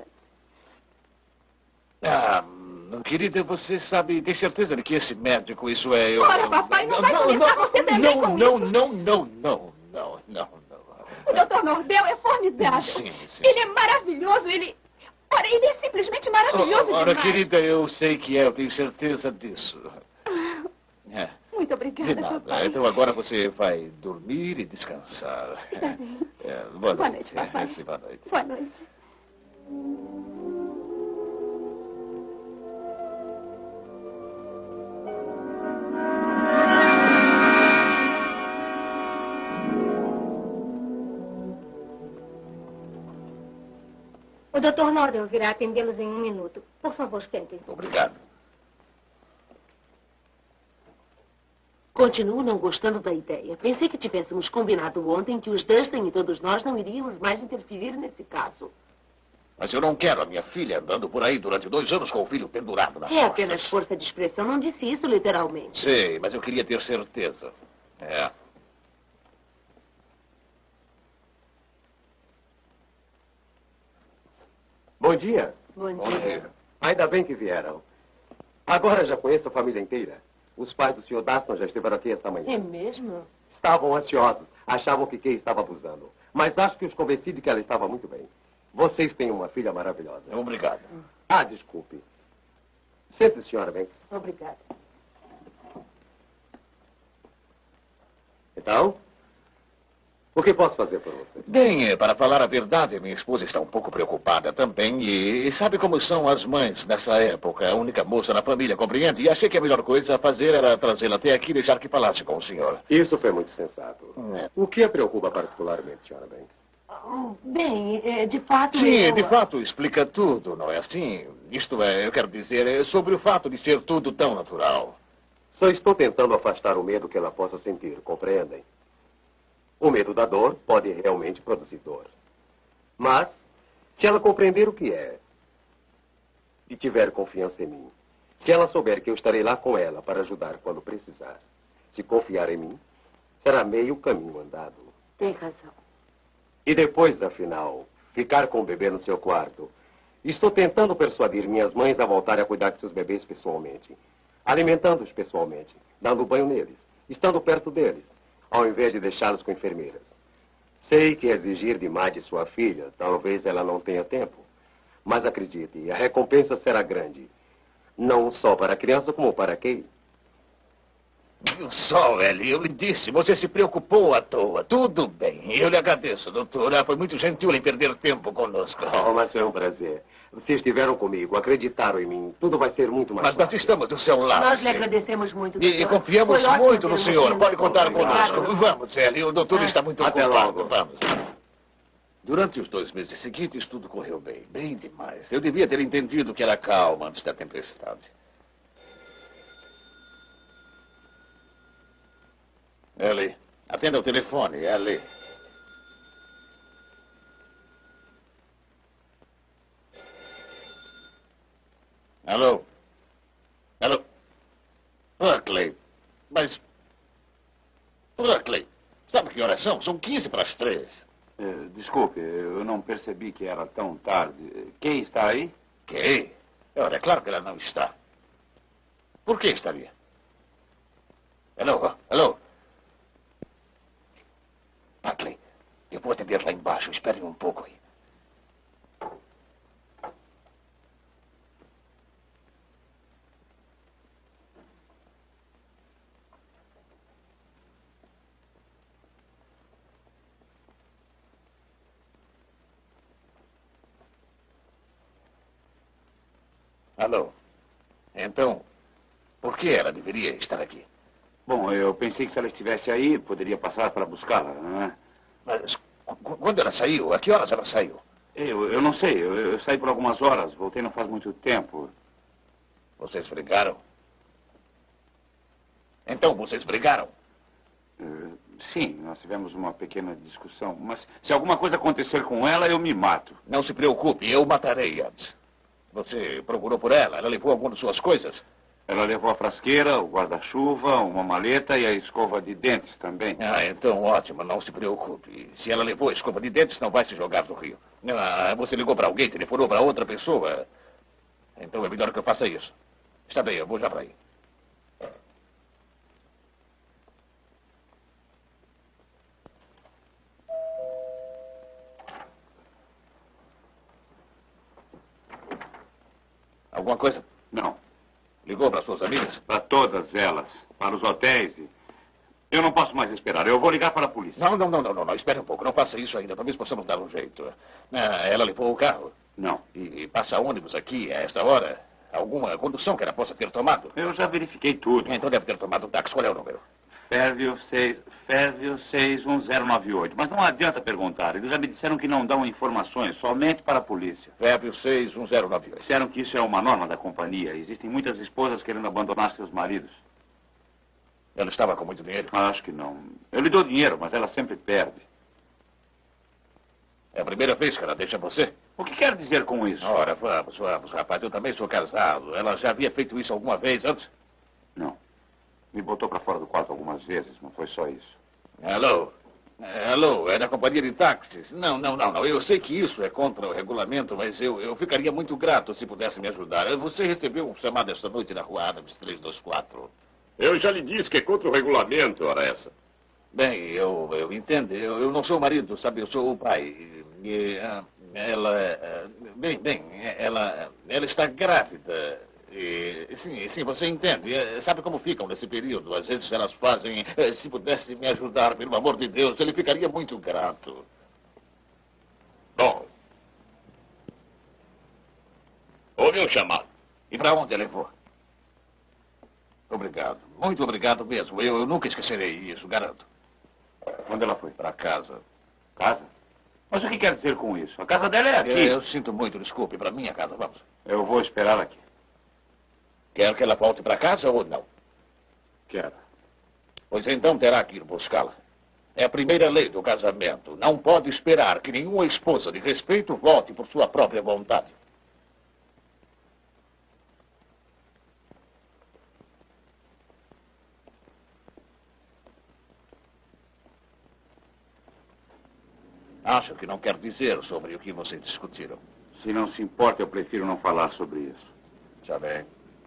S2: Ah, querida, você sabe, tem certeza de que esse médico, isso é...
S5: Ora, papai, não vai começar você também com isso.
S2: Não.
S5: O Dr. Nordell é formidável.
S2: Sim.
S5: Ele é maravilhoso, ele é simplesmente maravilhoso
S2: Ora,
S5: demais.
S2: querida, eu sei que eu tenho certeza disso.
S5: Muito obrigada,
S2: De nada.
S5: papai.
S2: Então agora você vai dormir e descansar.
S5: Está bem.
S2: Boa
S5: Boa
S2: noite.
S5: noite, papai.
S2: Boa noite.
S5: Boa noite.
S3: O Dr. Nordell virá atendê-los em 1 minuto. Por favor, sentem.
S2: Obrigado.
S3: Continuo não gostando da ideia. Pensei que tivéssemos combinado ontem que os Dustin e todos nós não iríamos mais interferir nesse caso.
S2: Mas eu não quero a minha filha andando por aí durante 2 anos com o filho pendurado nas
S3: É
S2: costas.
S3: apenas força de expressão. Não disse isso literalmente.
S2: Sei, mas eu queria ter certeza.
S7: Bom dia.
S3: Bom
S2: Bom dia.
S7: Ainda bem que vieram. Agora já conheço a família inteira. Os pais do Sr. Daston já estiveram aqui esta manhã.
S3: É mesmo?
S7: Estavam ansiosos. Achavam que Kay estava abusando. Mas acho que os convenci de que ela estava muito bem. Vocês têm uma filha maravilhosa.
S2: Obrigado.
S7: Ah, desculpe. Sente-se, senhora Banks.
S3: Obrigada.
S7: Então, o que posso fazer por você?
S2: Bem, para falar a verdade, minha esposa está um pouco preocupada também. E sabe como são as mães nessa época? A única moça na família, compreende? E achei que a melhor coisa a fazer era trazê-la até aqui e deixar que falasse com o senhor.
S7: Isso foi muito sensato.
S2: É.
S7: O que a preocupa particularmente, senhora Banks?
S3: Bem, de fato...
S2: Sim, de fato, explica tudo, não é assim? Isto é, eu quero dizer, sobre o fato de ser tudo tão natural.
S7: Só estou tentando afastar o medo que ela possa sentir, compreendem? O medo da dor pode realmente produzir dor. Mas, se ela compreender o que é e tiver confiança em mim, se ela souber que eu estarei lá com ela para ajudar quando precisar, se confiar em mim, será meio caminho andado.
S3: Tem razão.
S7: E depois, afinal, ficar com o bebê no seu quarto. Estou tentando persuadir minhas mães a voltarem a cuidar de seus bebês pessoalmente. Alimentando-os pessoalmente, dando banho neles, estando perto deles, ao invés de deixá-los com enfermeiras. Sei que exigir demais de sua filha, talvez ela não tenha tempo. Mas acredite, a recompensa será grande. Não só para a criança, como para Kay.
S2: Viu só, Ellie, eu lhe disse, você se preocupou à toa. Tudo bem, eu lhe agradeço, doutora. Foi muito gentil em perder tempo conosco.
S7: Oh, mas foi um prazer. Vocês estiveram comigo, acreditaram em mim. Tudo vai ser muito mais
S2: Mas nós
S7: fácil.
S2: estamos do seu lado.
S3: Nós lhe
S2: sim.
S3: agradecemos muito,
S2: E
S3: doutor.
S2: confiamos
S3: Foi ótimo
S2: muito no
S3: termos
S2: senhor.
S3: vindo.
S2: Pode contar
S3: Obrigado.
S2: conosco. Vamos, Ellie, o doutor está muito
S7: Até
S2: ocupado.
S7: logo.
S2: Vamos. Durante os 2 meses seguintes, tudo correu bem. Bem demais. Eu devia ter entendido que era calma antes da tempestade. Ellie, atenda o telefone, Ellie. Alô? Alô? Buckley, mas... Buckley, sabe que horas são? São 15 para as 3.
S8: Desculpe, eu não percebi que era tão tarde. Quem está aí?
S2: Que? Ora, é claro que ela não está. Por que estaria? Alô? Alô? Buckley, eu vou atender lá embaixo. Espere um pouco aí. Alô? Então, por que ela deveria estar aqui?
S8: Bom, eu pensei que se ela estivesse aí, poderia passar para buscá-la, não é?
S2: Mas quando ela saiu? A que horas ela saiu?
S8: Eu não sei, eu saí por algumas horas, voltei não faz muito tempo.
S2: Vocês brigaram? Então, vocês brigaram?
S8: Sim, nós tivemos uma pequena discussão, mas se alguma coisa acontecer com ela, eu me mato.
S2: Não se preocupe, eu matarei antes. Você procurou por ela? Ela levou alguma de suas coisas?
S8: Ela levou a frasqueira, o guarda-chuva, uma maleta e a escova de dentes também.
S2: Ah, então ótimo, não se preocupe. Se ela levou a escova de dentes, não vai se jogar no rio. Ah, você ligou para alguém, telefonou para outra pessoa. Então é melhor que eu faça isso. Está bem, eu vou já para aí. Alguma coisa?
S8: Não.
S2: Ligou para suas amigas?
S8: Para todas elas, para os hotéis. Eu não posso mais esperar. Eu vou ligar para a polícia.
S2: Não. Espere um pouco. Não faça isso ainda. Talvez possamos dar um jeito. Ela levou o carro.
S8: Não.
S2: E passa ônibus aqui a esta hora? Alguma condução que ela possa ter tomado?
S8: Eu já verifiquei tudo.
S2: Então deve ter tomado um táxi. Qual é o número?
S8: Fairview 61098. Mas não adianta perguntar. Eles já me disseram que não dão informações, somente para a polícia.
S2: Fairview 61098.
S8: Disseram que isso é uma norma da companhia. Existem muitas esposas querendo abandonar seus maridos.
S2: Ela estava com muito dinheiro?
S8: Acho que não. Eu lhe dou dinheiro, mas ela sempre perde.
S2: É a primeira vez que ela deixa você?
S8: O que quer dizer com isso?
S2: Ora, vamos, rapaz. Eu também sou casado. Ela já havia feito isso alguma vez antes?
S8: Não. Me botou para fora do quarto algumas vezes, não foi só isso.
S2: Alô, é da companhia de táxis? Não. Eu sei que isso é contra o regulamento, mas eu ficaria muito grato se pudesse me ajudar. Você recebeu um chamado esta noite na rua Adams 324.
S1: Eu já lhe disse que é contra o regulamento, ora essa.
S2: Bem, eu entendo. Eu não sou o marido, sabe? Eu sou o pai. E, ela está grávida. E, sim, você entende. Sabe como ficam nesse período? Às vezes elas fazem... Se pudesse me ajudar, pelo amor de Deus, ele ficaria muito grato.
S8: Bom. Ouviu o chamado?
S2: E para onde ela levou? Obrigado. Muito obrigado mesmo. Eu nunca esquecerei isso, garanto.
S8: Onde ela foi?
S2: Para casa.
S8: Casa? Mas o que quer dizer com isso? A casa dela é aqui.
S2: Eu sinto muito, desculpe. Para minha casa, vamos.
S8: Eu vou esperá-la aqui.
S2: Quer que ela volte para casa ou não?
S8: Quero.
S2: Pois então terá que ir buscá-la. É a primeira lei do casamento. Não pode esperar que nenhuma esposa de respeito volte por sua própria vontade. Acho que não quer dizer sobre o que vocês discutiram.
S8: Se não se importa, eu prefiro não falar sobre isso.
S2: Já bem.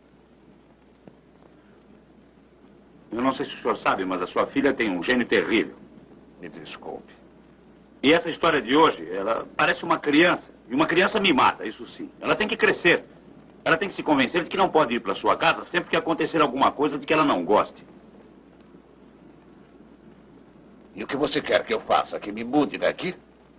S8: Eu não sei se o senhor sabe, mas a sua filha tem um gênio terrível.
S2: Me desculpe.
S8: E essa história de hoje, ela parece uma criança. E uma criança mimada, isso sim. Ela tem que crescer. Ela tem que se convencer de que não pode ir para sua casa sempre que acontecer alguma coisa de que ela não goste.
S2: E o que você quer que eu faça? Que me mude daqui?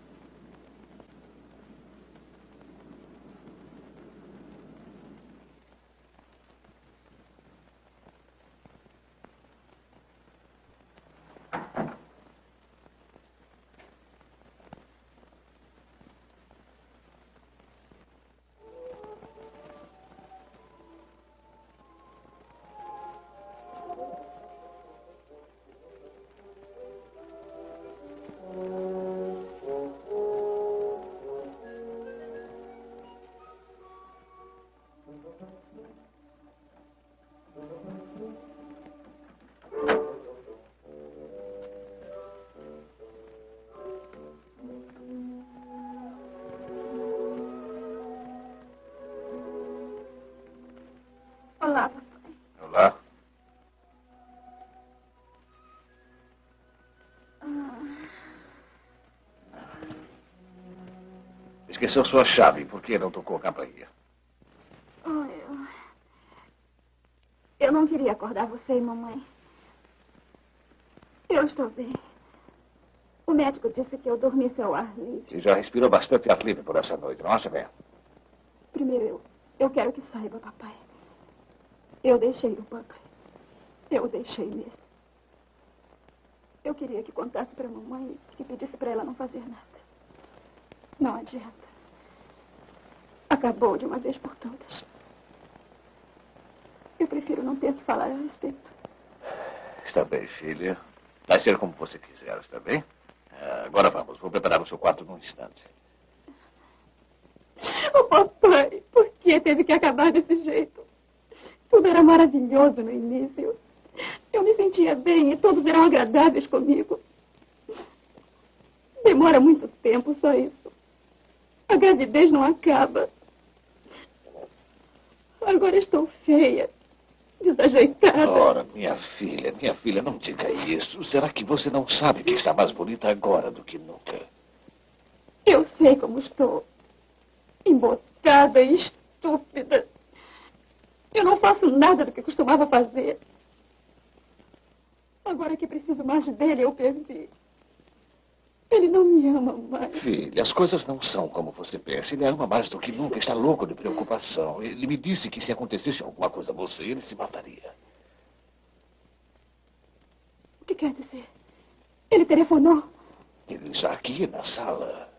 S5: Olá, papai.
S2: Olá. Esqueceu sua chave. Por que não tocou a campainha?
S5: Eu não queria acordar você e mamãe. Eu estou bem. O médico disse que eu dormisse ao ar livre.
S2: Você já respirou bastante ar livre por essa noite, não acha, bem?
S5: Primeiro, eu quero que saiba, papai. Eu deixei o papai. Eu o deixei mesmo. Eu queria que contasse para a mamãe e que pedisse para ela não fazer nada. Não adianta. Acabou de uma vez por todas. Eu prefiro não ter que falar a respeito.
S2: Está bem, filha. Vai ser como você quiser, está bem? Agora vamos. Vou preparar o seu quarto num instante.
S5: Oh, papai, por que teve que acabar desse jeito? Tudo era maravilhoso no início. Eu me sentia bem e todos eram agradáveis comigo. Demora muito tempo, só isso. A gravidez não acaba. Agora estou feia, desajeitada.
S2: Ora, minha filha, não diga isso. Será que você não sabe que está mais bonita agora do que nunca?
S5: Eu sei como estou. Embotada e estúpida. Eu não faço nada do que costumava fazer. Agora que preciso mais dele, eu perdi. Ele não me ama mais.
S2: Filha, as coisas não são como você pensa. Ele ama mais do que nunca. Está louco de preocupação. Ele me disse que se acontecesse alguma coisa a você, ele se mataria.
S5: O que quer dizer? Ele telefonou?
S2: Ele está aqui na sala.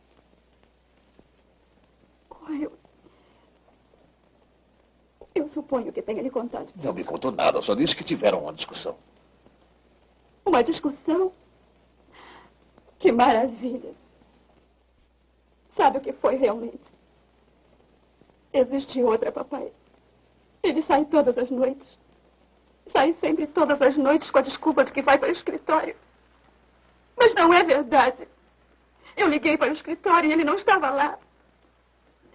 S5: Eu suponho que tenha lhe contado.
S2: Não me contou nada, só disse que tiveram uma discussão.
S5: Uma discussão? Que maravilha. Sabe o que foi realmente? Existe outra, papai. Ele sai todas as noites. Sai sempre todas as noites com a desculpa de que vai para o escritório. Mas não é verdade. Eu liguei para o escritório e ele não estava lá.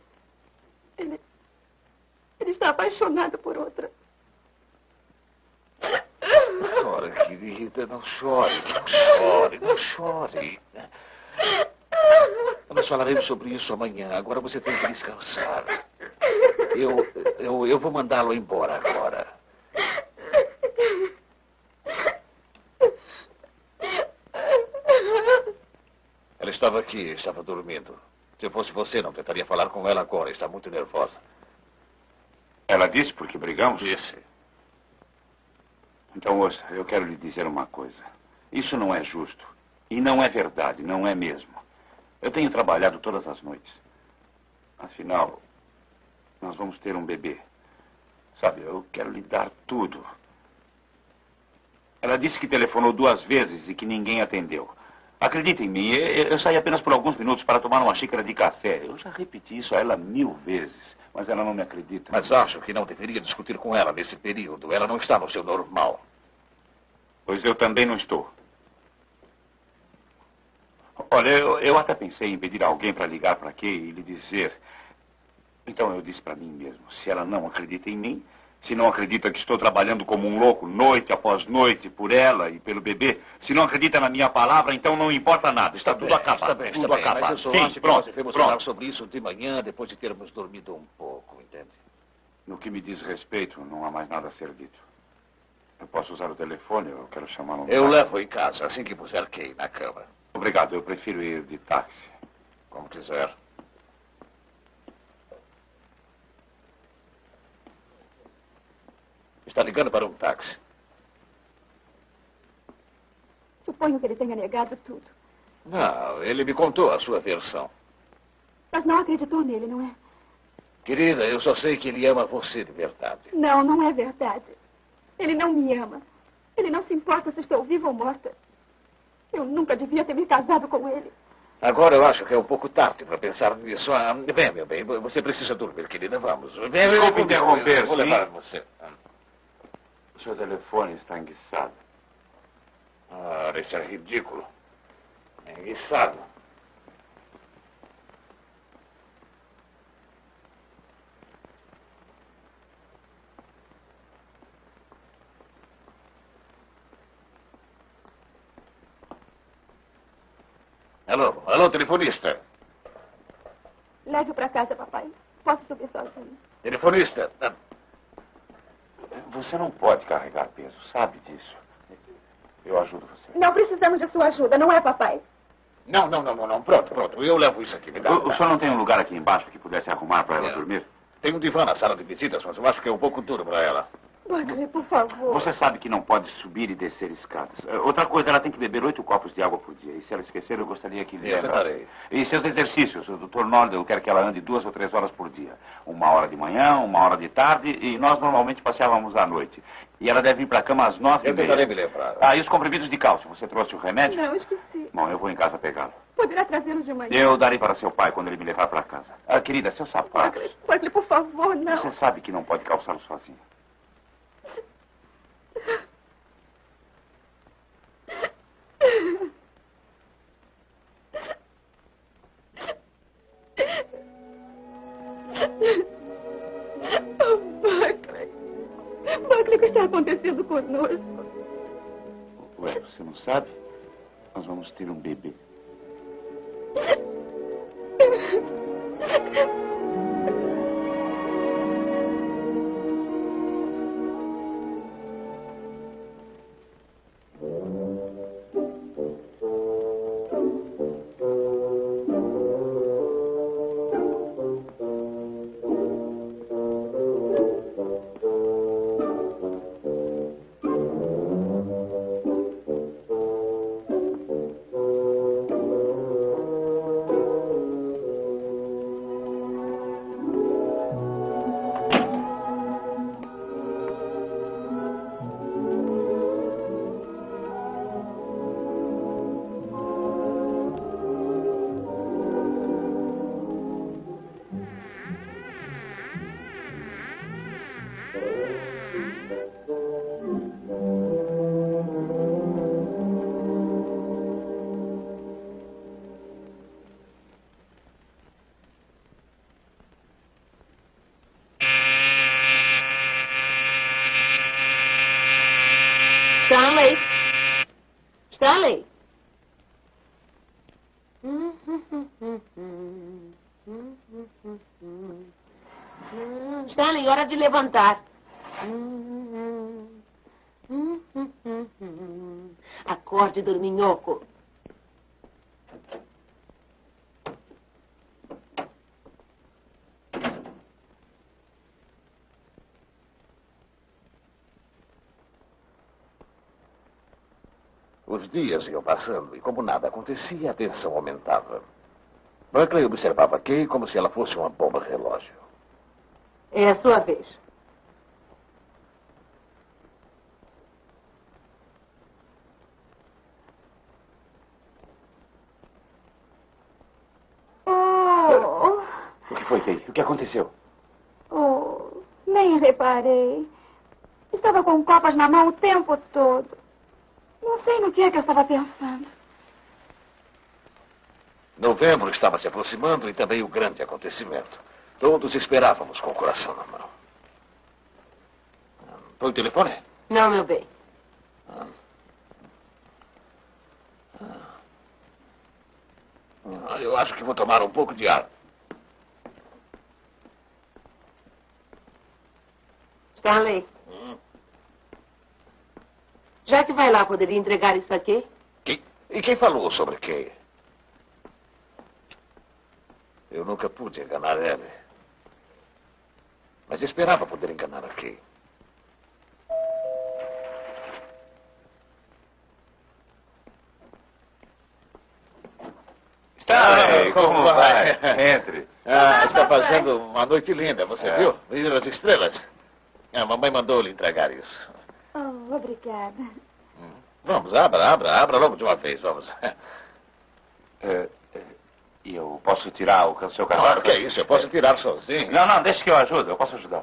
S5: Ele está apaixonado por outra.
S2: Ora, querida, não chore, não chore, não chore. Nós falaremos sobre isso amanhã. Agora você tem que descansar. Eu vou mandá-lo embora agora. Ela estava aqui, estava dormindo. Se eu fosse você, não tentaria falar com ela agora. Está muito nervosa.
S8: Ela disse porque brigamos?
S2: Disse.
S8: Então, ouça, eu quero lhe dizer uma coisa. Isso não é justo. E não é verdade, não é mesmo. Eu tenho trabalhado todas as noites. Afinal, nós vamos ter um bebê. Sabe, eu quero lhe dar tudo. Ela disse que telefonou 2 vezes e que ninguém atendeu. Acredite em mim, eu saí apenas por alguns minutos para tomar uma xícara de café. Eu já repeti isso a ela 1000 vezes, mas ela não me acredita.
S2: Mas acho que não deveria discutir com ela nesse período. Ela não está no seu normal.
S8: Pois eu também não estou. Olha, eu até pensei em pedir alguém para ligar para aqui e lhe dizer. Então eu disse para mim mesmo, se ela não acredita em mim, se não acredita que estou trabalhando como um louco noite após noite por ela e pelo bebê, se não acredita na minha palavra, então não importa nada. Está tudo acabado.
S2: Está bem,
S8: tudo acabado.
S2: Mas eu só
S8: Sim,
S2: acho que
S8: pronto,
S2: nós devemos falar sobre isso de manhã, depois de termos dormido um pouco, entende?
S8: No que me diz respeito, não há mais nada a ser dito. Eu posso usar o telefone, eu quero chamar um...
S2: Eu levo em casa, assim que puser Kay na cama.
S8: Obrigado, eu prefiro ir de táxi.
S2: Como quiser. Está ligando para um táxi.
S5: Suponho que ele tenha negado tudo.
S2: Não, ele me contou a sua versão.
S5: Mas não acreditou nele, não é?
S2: Querida, eu só sei que ele ama você de verdade.
S5: Não, não é verdade. Ele não me ama. Ele não se importa se estou viva ou morta. Eu nunca devia ter me casado com ele.
S2: Agora eu acho que é um pouco tarde para pensar nisso. Ah, vem, meu bem, você precisa dormir, querida. Vamos. Vem,
S8: Desculpe interromper,
S2: vou
S8: sim.
S2: levar você.
S8: O seu telefone está enguiçado.
S2: Ah, isso é ridículo. É enguiçado. Alô, telefonista.
S5: Leve-o para casa, papai. Posso subir sozinho.
S2: Telefonista.
S8: Você não pode carregar peso, sabe disso. Eu ajudo você.
S5: Não precisamos de sua ajuda, não é, papai?
S2: Não. Pronto. Eu levo isso aqui. Me dá.
S8: O senhor não tem um lugar aqui embaixo que pudesse arrumar para ela dormir?
S2: Tem um divã na sala de visitas, mas eu acho que é um pouco duro para ela.
S5: Buckley, por favor.
S8: Você sabe que não pode subir e descer escadas. Outra coisa, ela tem que beber 8 copos de água por dia. E se ela esquecer, eu gostaria que...
S2: Eu tentarei.
S8: E seus exercícios. O Dr. Nordel quer que ela ande 2 ou 3 horas por dia. 1 hora de manhã, 1 hora de tarde, e nós normalmente passeávamos à noite. E ela deve ir para a cama às 9h30.
S2: Eu tentarei me lembrar.
S8: Ah, e os comprimidos de cálcio? Você trouxe o remédio?
S5: Não, esqueci.
S8: Bom, eu vou em casa pegá-lo.
S5: Poderá trazê-lo de manhã.
S8: Eu darei para seu pai quando ele me levar para casa. Ah, querida, seu sapato.
S5: Buckley, por favor, não.
S8: Você sabe que não pode calçá-lo sozinho.
S5: Buckley, o que está acontecendo conosco?
S8: Ué, você não sabe? Nós vamos ter um bebê.
S3: Stanley. Stanley, hora de levantar. Acorde, dorminhoco.
S2: Os dias iam passando e, como nada acontecia, a tensão aumentava. Buckley observava Kay como se ela fosse uma bomba relógio.
S3: É a sua vez.
S8: O que foi, Kay? O que aconteceu?
S5: Oh, nem reparei. Estava com copas na mão o tempo todo. Não sei no que é que eu estava pensando.
S2: Novembro estava se aproximando e também o grande acontecimento. Todos esperávamos com o coração na mão. Foi o telefone?
S3: Não, meu bem.
S2: Eu acho que vou tomar um pouco de ar.
S3: Stanley. Já que vai lá, poderia entregar isso aqui?
S2: E quem falou sobre Kay? Eu nunca pude enganar ela. Mas esperava poder enganar a Kay.
S8: Stanley, como vai? Entre.
S2: Está fazendo uma noite linda, você viu? Viram as estrelas? A mamãe mandou lhe entregar isso.
S5: Oh, obrigada.
S2: Vamos, abra logo de uma vez, vamos.
S8: E eu posso tirar o seu casaco?
S2: Claro que é isso, eu posso tirar sozinho.
S8: Não, deixa que eu ajudo, eu posso ajudar.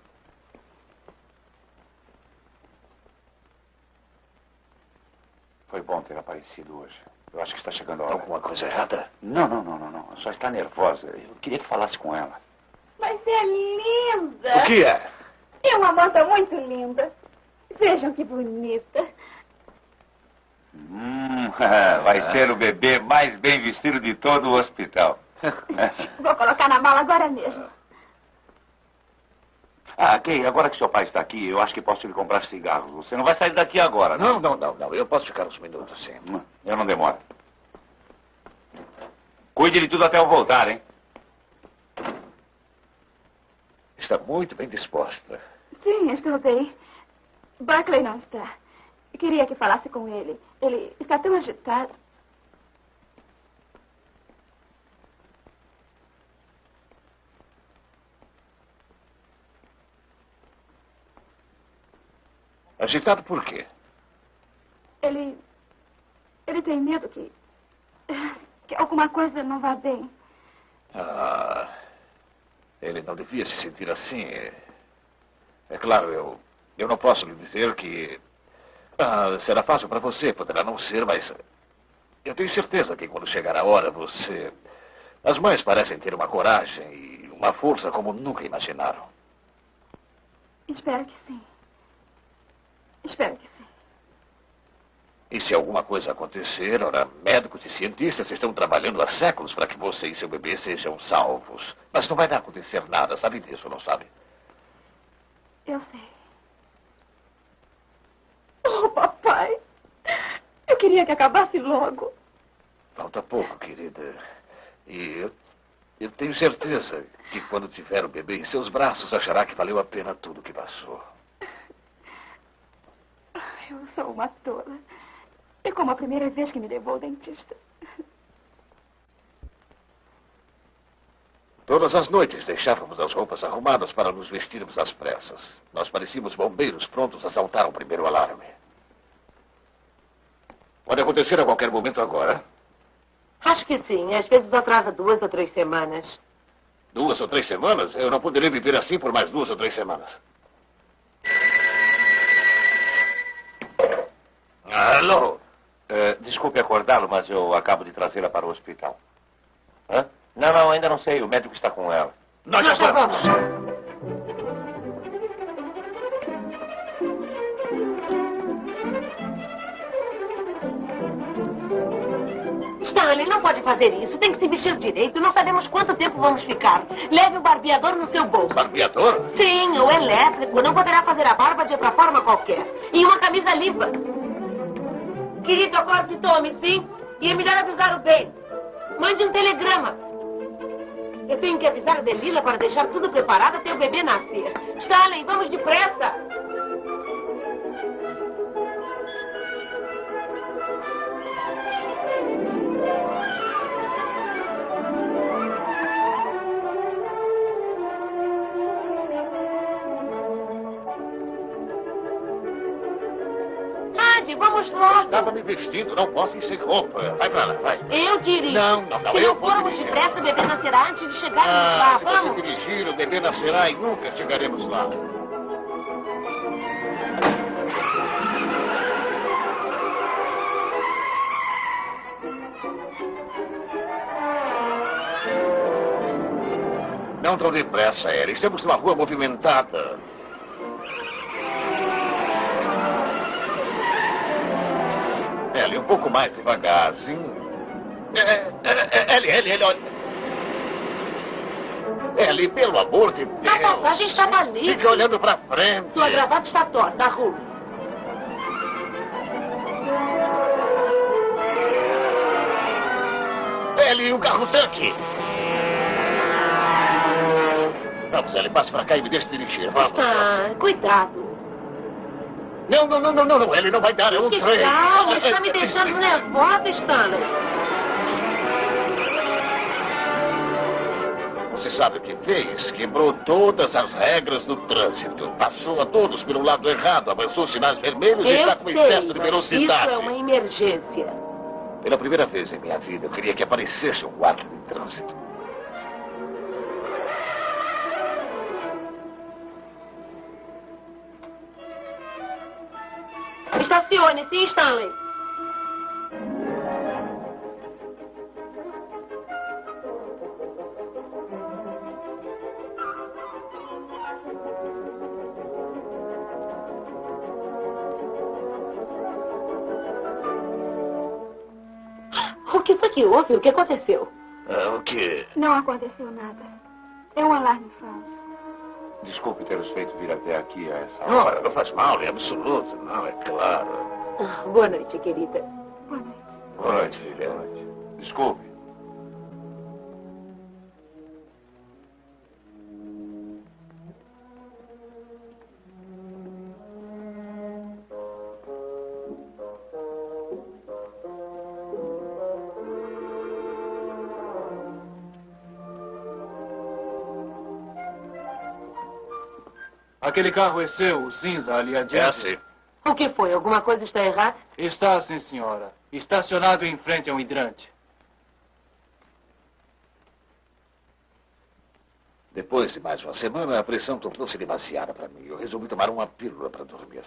S8: Foi bom ter aparecido hoje. Eu acho que está chegando a hora.
S2: Alguma coisa errada?
S8: Não. Só está nervosa. Eu queria que falasse com ela.
S5: Mas é linda.
S2: O que é?
S5: É uma manta muito linda. Vejam que bonita.
S8: Vai ser o bebê mais bem vestido de todo o hospital.
S5: Vou colocar na mala agora mesmo.
S8: Kay, agora que seu pai está aqui, eu acho que posso lhe comprar cigarros. Você não vai sair daqui agora, né?
S2: Não. Eu posso ficar uns minutos, sim.
S8: Eu não demoro. Cuide de tudo até eu voltar, hein?
S2: Está muito bem disposta.
S5: Sim, estou bem. Buckley não está. Queria que falasse com ele. Ele está tão agitado.
S2: Agitado por quê?
S5: Ele tem medo que alguma coisa não vá bem.
S2: Ele não devia se sentir assim. É claro, eu não posso lhe dizer que será fácil para você, poderá não ser, mas eu tenho certeza que quando chegar a hora você... As mães parecem ter uma coragem e uma força como nunca imaginaram.
S5: Espero que sim. Espero que sim.
S2: E se alguma coisa acontecer, ora, médicos e cientistas estão trabalhando há séculos para que você e seu bebê sejam salvos. Mas não vai acontecer nada, sabe disso, não sabe?
S5: Eu sei. Oh, papai. Eu queria que acabasse logo.
S2: Falta pouco, querida. E eu tenho certeza que quando tiver o bebê em seus braços, achará que valeu a pena tudo o que passou.
S5: Eu sou uma tola. É como a primeira vez que me levou ao dentista.
S2: Todas as noites deixávamos as roupas arrumadas para nos vestirmos às pressas. Nós parecíamos bombeiros prontos a saltar o primeiro alarme. Pode acontecer a qualquer momento agora.
S3: Acho que sim. Às vezes atrasa 2 ou 3 semanas.
S2: 2 ou 3 semanas? Eu não poderia viver assim por mais 2 ou 3 semanas. Alô?
S8: Desculpe acordá-lo, mas eu acabo de trazê-la para o hospital. Não, ainda não sei. O médico está com ela.
S2: Nós já vamos.
S3: Stanley, não pode fazer isso. Tem que se vestir direito. Não sabemos quanto tempo vamos ficar. Leve o barbeador no seu bolso.
S2: Barbeador?
S3: Sim, o elétrico. Não poderá fazer a barba de outra forma qualquer. E uma camisa limpa. Querido, acorde, tome, sim? E é melhor avisar o bem. Mande um telegrama. Eu tenho que avisar a Delila para deixar tudo preparado até o bebê nascer. Stanley, vamos depressa. Vamos logo.
S2: Estava me vestindo, não posso ir sem roupa. Vai pra lá, vai.
S3: Eu dirijo.
S2: Não,
S3: Se
S2: eu
S3: não
S2: vou
S3: formos
S2: dirigir.
S3: depressa, o bebê nascerá antes de chegarmos lá.
S2: Se
S3: Vamos.
S2: você dirigir, o bebê nascerá e nunca chegaremos lá. Não tão depressa, Ellie. Estamos numa rua movimentada. Ellie, um pouco mais devagar, sim. Ellie, olha. Ellie, pelo amor de Deus.
S3: A passagem estava ali.
S2: Fica olhando pra frente.
S3: Sua gravata está torta, Ruth.
S2: Ellie, o carro está aqui. Vamos, Ellie, passe pra cá e me deixe dirigir. Vamos.
S3: Cuidado.
S2: Não, Ellie, não vai dar, é um
S3: Que
S2: trem.
S3: calma, está me deixando nervosa, Stanley.
S2: Você sabe o que fez? Quebrou todas as regras do trânsito. Passou a todos pelo lado errado, avançou sinais vermelhos e está com excesso de velocidade.
S3: Isso é uma emergência.
S2: Pela primeira vez em minha vida, eu queria que aparecesse um guarda de trânsito.
S3: Estacione, sim, Stanley. O que foi que houve? O que aconteceu?
S2: O quê?
S5: Não aconteceu nada. É um alarme falso.
S8: Desculpe ter os feito vir até aqui a essa
S2: Não,
S8: hora.
S2: não faz mal, é absoluto. Não, é claro.
S3: Boa noite, querida.
S5: Boa noite.
S8: Boa noite, filha. Desculpe.
S9: Aquele carro é seu, o cinza ali adiante?
S2: Sim.
S3: O que foi? Alguma coisa está errada?
S9: Está, sim, senhora. Estacionado em frente a um hidrante.
S2: Depois de mais uma semana, a pressão tornou-se demasiada para mim. Eu resolvi tomar uma pílula para dormir.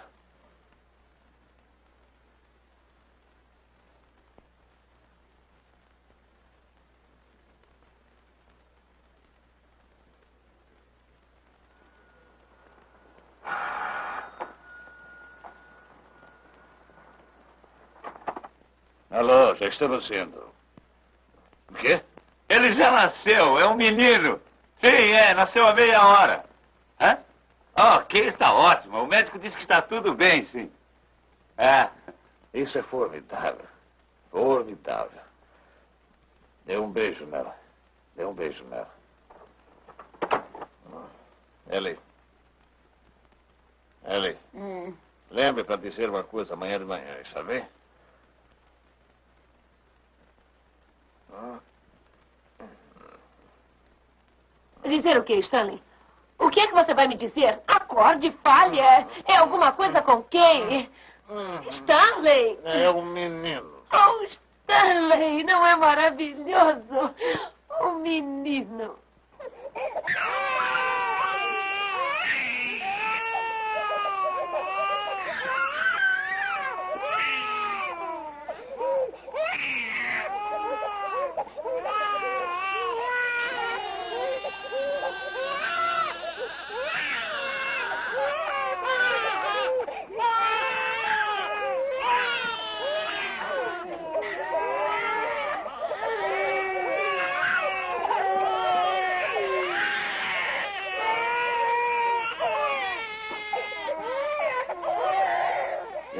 S2: Alô, já estamos indo. O quê?
S8: Ele já nasceu, é um menino. Sim, nasceu há meia hora. Hã? Ok, está ótimo. O médico disse que está tudo bem, sim.
S2: Isso é formidável. Formidável. Dê um beijo nela. Dê um beijo nela. Ellie. Lembre para dizer uma coisa amanhã de manhã, está bem?
S3: Dizer o quê, Stanley? O que é que você vai me dizer? Acorde, fale. É alguma coisa com quem? Stanley!
S2: É um menino.
S3: Oh, Stanley, não é maravilhoso? Um menino.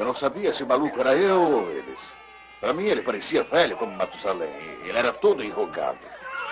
S2: não sabia se o maluco era eu ou eles. Para mim, ele parecia velho como Matusalém. Ele era todo enrugado.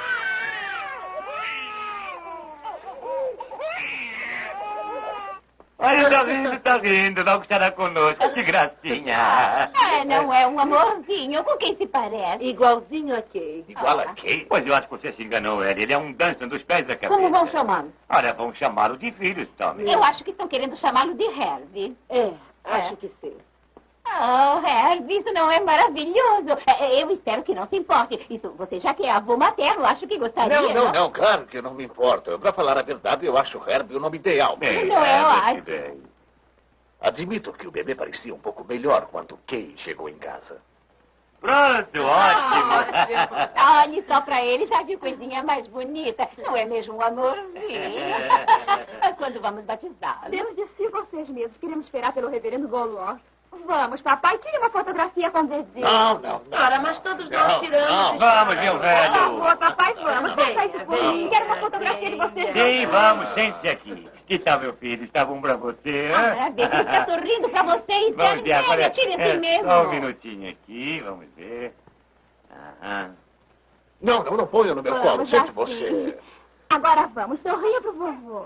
S4: Olha, tá rindo, logo estará conosco. Que gracinha.
S5: Não é um amorzinho. Com quem se parece?
S3: Igualzinho a quem?
S2: Igual a quem?
S4: Pois eu acho que você se enganou, Ellie. Ele é um Dunstan dos pés da cabeça.
S3: Como vão chamá-lo?
S4: Olha, vão chamá-lo de filhos, Tommy.
S5: Eu acho que estão querendo chamá-lo de Herbie.
S3: Acho que sim.
S5: Oh, Herbie, isso não é maravilhoso. Eu espero que não se importe. Isso, você já que é avô materno, acho que gostaria.
S2: Não, claro que eu não me importo. Para falar a verdade, eu acho Herbie o nome ideal.
S4: Bem,
S5: Não é, eu acho.
S4: bem.
S2: Admito que o bebê parecia um pouco melhor quando Kay chegou em casa.
S4: Pronto, ótimo.
S5: Olhe só pra ele, já viu coisinha mais bonita. Não é mesmo um amorzinho? Quando vamos batizá-lo?
S10: Deus disse vocês mesmos. Queremos esperar pelo reverendo Golor. Vamos, papai, tire uma fotografia com o bebê.
S2: Não.
S3: Ora, mas todos nós tiramos.
S4: Vamos, meu
S10: Por
S4: velho.
S10: favor, papai, vamos. Faça isso por mim. Quero uma fotografia de vocês.
S4: Sim, vamos, sente-se aqui. Que tal, meu filho? Está bom pra você, hã?
S5: Deixa ele estar sorrindo pra você e
S4: Vamos ver agora.
S5: tire assim mesmo.
S4: Só um minutinho aqui, vamos ver. Aham.
S2: Não ponha no meu colo.
S10: Vamos,
S2: Sente
S10: assim.
S2: você.
S10: Agora vamos, sorria pro vovô.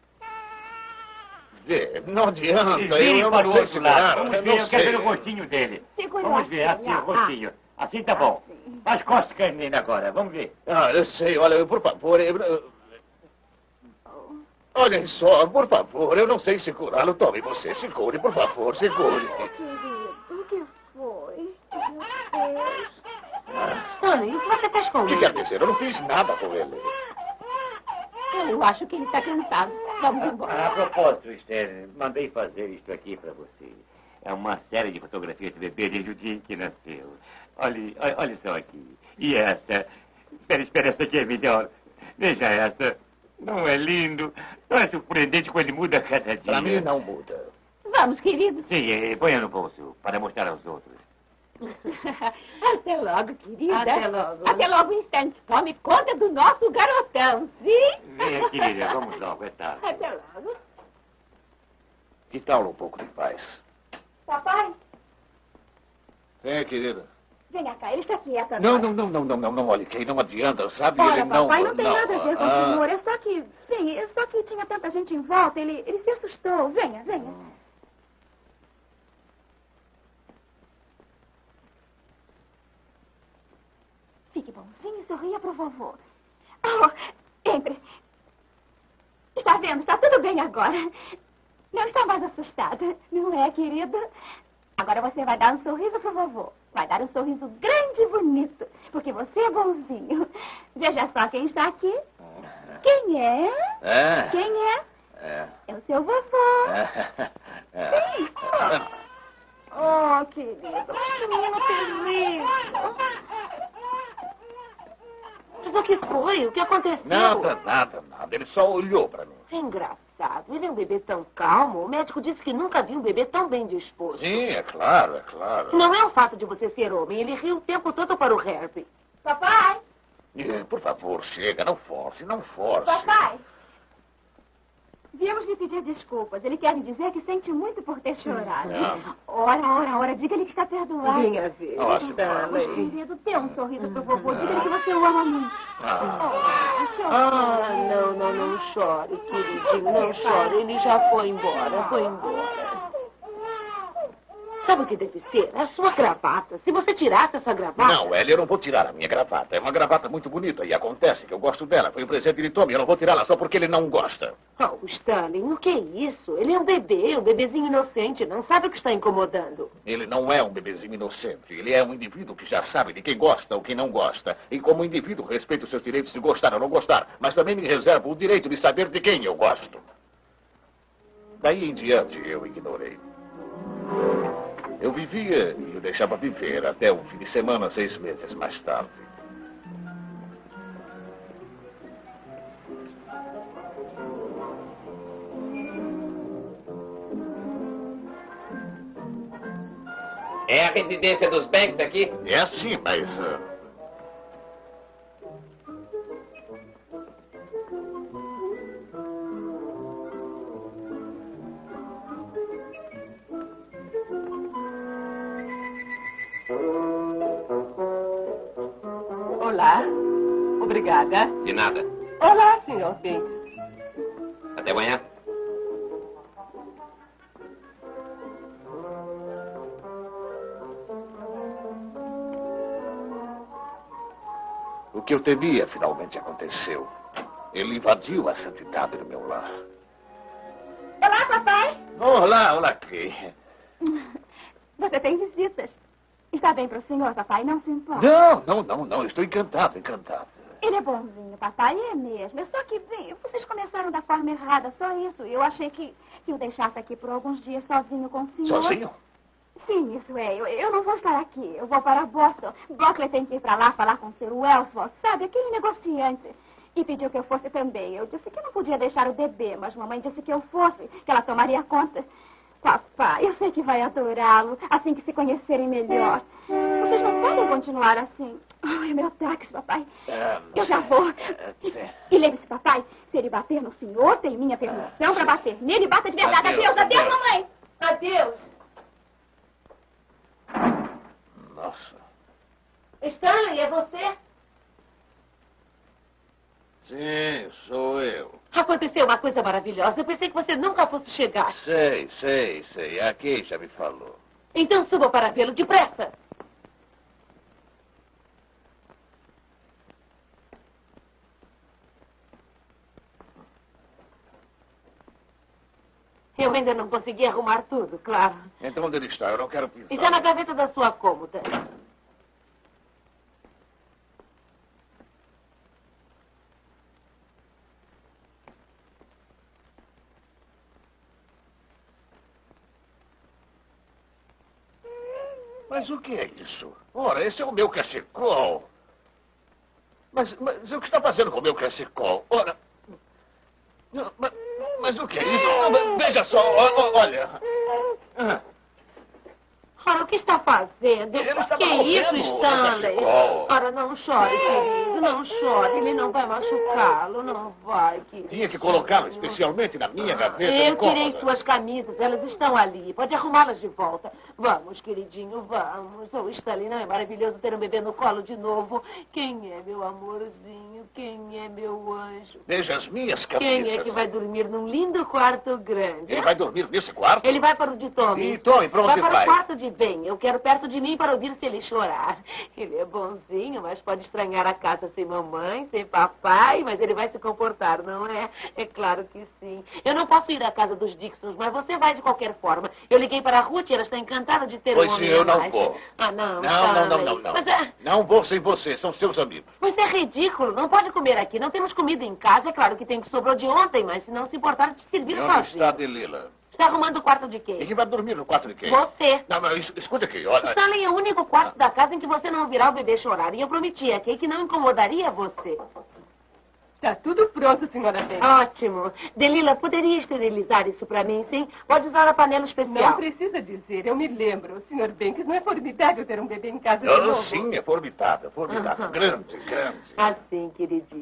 S2: Vê, não adianta.
S4: Desvie
S2: Eu
S4: para
S2: não
S4: o
S2: sei
S4: outro lado.
S2: segurar.
S4: Vamos
S2: Eu
S4: ver,
S2: não
S4: eu quero ver
S2: sei.
S4: o rostinho dele.
S10: Segura
S4: Vamos ver, assim, o rostinho. Assim tá bom. Faz costas nele agora, vamos ver.
S2: Eu sei. Olha, por favor. Olhem só, por favor. Eu não sei segurá-lo. Tome você. Segure, por favor. Segure.
S10: Querido, o que foi? Meu Deus.
S3: Stanley, o que você fez com
S2: O que
S3: ele?
S2: quer dizer? Eu não fiz nada com ele.
S5: Eu acho que ele está cansado. Vamos embora.
S4: A propósito, Esther, mandei fazer isto aqui para você. É uma série de fotografias de bebê desde o dia em que nasceu. Olha só aqui. E essa? Espera, essa aqui é melhor. Veja essa. Não é lindo? Não é surpreendente como ele muda a cada dia?
S2: Pra mim, não muda.
S5: Vamos, querido.
S4: Sim, ponha no bolso, para mostrar aos outros.
S5: Até logo, querida.
S3: Até logo.
S5: Até logo, instante. Tome conta do nosso garotão, sim?
S4: Venha, querida, vamos logo, é tarde.
S5: Até logo.
S2: Que tal um pouco de paz?
S10: Papai,
S2: Vem, querida.
S10: venha cá, ele está quieto agora.
S2: Não, olha, Kay, não adianta, sabe?
S10: Olha,
S2: ele não...
S10: papai, não tem nada a ver com o senhor. É só que... Sim, é só que tinha tanta gente em volta. Ele se assustou. Venha. Fique bonzinho e sorria pro vovô. Oh, entre. Está vendo? Está tudo bem agora. Não está mais assustada, não é, querida? Agora você vai dar um sorriso pro vovô. Vai dar um sorriso grande e bonito, porque você é bonzinho. Veja só quem está aqui. Quem é? Quem é? É o seu vovô. Sim. Oh, querido, que menino terrível.
S3: Mas o que foi? O que aconteceu?
S2: Nada. Ele só olhou pra mim.
S3: É engraçado. Ele é um bebê tão calmo. O médico disse que nunca viu um bebê tão bem disposto.
S2: Sim, é claro.
S3: Não é o fato de você ser homem. Ele riu o tempo todo para o Herbie.
S10: Papai,
S2: Por favor, chega, não force.
S10: papai. Viemos lhe pedir desculpas. Ele quer lhe dizer que sente muito por ter chorado. Ora, diga-lhe que está perdoado.
S3: Vinha ver.
S2: Nossa,
S10: Mas, querido, dê um sorriso pro vovô. Diga-lhe que você o ama muito.
S3: Não chore, queridinho. Não chore. Ele já foi embora. Sabe o que deve ser? A sua gravata. Se você tirasse essa gravata...
S2: Não, Ellie, eu não vou tirar a minha gravata. É uma gravata muito bonita e acontece que eu gosto dela. Foi um presente de Tommy. Eu não vou tirá-la só porque ele não gosta.
S3: Oh, Stanley, o que é isso? Ele é um bebê, um bebezinho inocente. Não sabe o que está incomodando.
S2: Ele não é um bebezinho inocente. Ele é um indivíduo que já sabe de quem gosta ou quem não gosta. E como indivíduo, respeito os seus direitos de gostar ou não gostar. Mas também me reservo o direito de saber de quem eu gosto. Daí em diante, eu ignorei. Eu vivia e o deixava viver até o fim de semana, 6 meses mais tarde.
S6: É a residência dos Banks aqui?
S2: É assim, mas...
S3: Olá. Obrigada.
S7: De nada.
S3: Olá, Sr. Banks.
S7: Até amanhã.
S2: O que eu temia finalmente aconteceu. Ele invadiu a santidade do meu lar.
S10: Olá, papai.
S2: Olá, Kay.
S10: Você tem visitas. Está bem para o senhor, papai? Não se importa.
S2: Não. Estou encantado.
S10: Ele é bonzinho, papai, é mesmo. É só que, bem, vocês começaram da forma errada, só isso. Eu achei que eu deixasse aqui por alguns dias sozinho com o senhor.
S2: Sozinho?
S10: Sim, isso é. Eu não vou estar aqui. Eu vou para Boston. Brockley tem que ir para lá falar com o Sr. Wellsworth, sabe? Aquele negociante. E pediu que eu fosse também. Eu disse que não podia deixar o bebê, mas mamãe disse que eu fosse, que ela tomaria conta. Papai, eu sei que vai adorá-lo, assim que se conhecerem melhor. Vocês não podem continuar assim. É meu táxi, papai. Eu já vou. E lembre-se, papai, se ele bater no senhor, tem minha permissão para bater nele. Bata de verdade. Adeus, mamãe.
S3: Adeus.
S2: Nossa.
S3: Stanley, é você?
S2: Sim, sou eu.
S3: Aconteceu uma coisa maravilhosa. Eu pensei que você nunca fosse chegar.
S2: Sei. A Kay já me falou.
S3: Então suba para vê-lo depressa. Eu ainda não consegui arrumar tudo, claro.
S2: Então onde ele está? Eu não quero pisar.
S3: Está na gaveta da sua cômoda.
S2: Mas o que é isso? Ora, esse é o meu cachecol. Mas o que está fazendo com o meu cachecol? Ora... Mas o que é isso? Veja só, olha.
S3: Ora, o que está fazendo? Que é isso, Stanley? Ora, não chore, querido, não chore. Ele não vai machucá-lo, não vai, querido.
S2: Tinha que colocá-lo especialmente na minha gaveta.
S3: Eu tirei suas camisas, elas estão ali. Pode arrumá-las de volta. Vamos, queridinho, vamos. Oh, Stanley, não é maravilhoso ter um bebê no colo de novo? Quem é meu amorzinho? Quem é meu anjo?
S2: Veja as minhas camisas.
S3: Quem é que vai dormir num lindo quarto grande?
S2: Ele vai dormir nesse quarto?
S3: Ele vai para o de Tommy.
S2: E Tommy, para onde vai?
S3: Vai para o quarto de Ben. Eu quero perto de mim para ouvir se ele chorar. Ele é bonzinho, mas pode estranhar a casa sem mamãe, sem papai, mas ele vai se comportar, não é? É claro que sim. Eu não posso ir à casa dos Dixons, mas você vai de qualquer forma. Eu liguei para a Ruth e ela está encantada de ter um homem
S2: eu
S3: a
S2: não
S3: mais.
S2: vou.
S3: Ah, não.
S2: Não.
S3: Mas,
S2: não vou sem você, são seus amigos.
S3: Mas é ridículo, não pode comer aqui. Não temos comida em casa, é claro que tem que sobrou de ontem, mas se não se importar de servir
S2: Onde
S3: sozinho.
S2: está Delila?
S3: Está arrumando o quarto de quem?
S2: Quem vai dormir no quarto de quem?
S3: Você.
S2: Não, mas escuta aqui, olha...
S3: Stanley é o único quarto da casa em que você não ouvirá o bebê chorar. E eu prometi a Kay que não incomodaria você.
S11: Está tudo pronto, senhora Banks.
S3: Ótimo. Delila, poderia esterilizar isso para mim, sim? Pode usar a panela especial.
S11: Não precisa dizer, eu me lembro. O senhor Banks, não é formidável ter um bebê em casa de novo?
S2: Sim, é formidável. Grande.
S3: Assim, queridinho.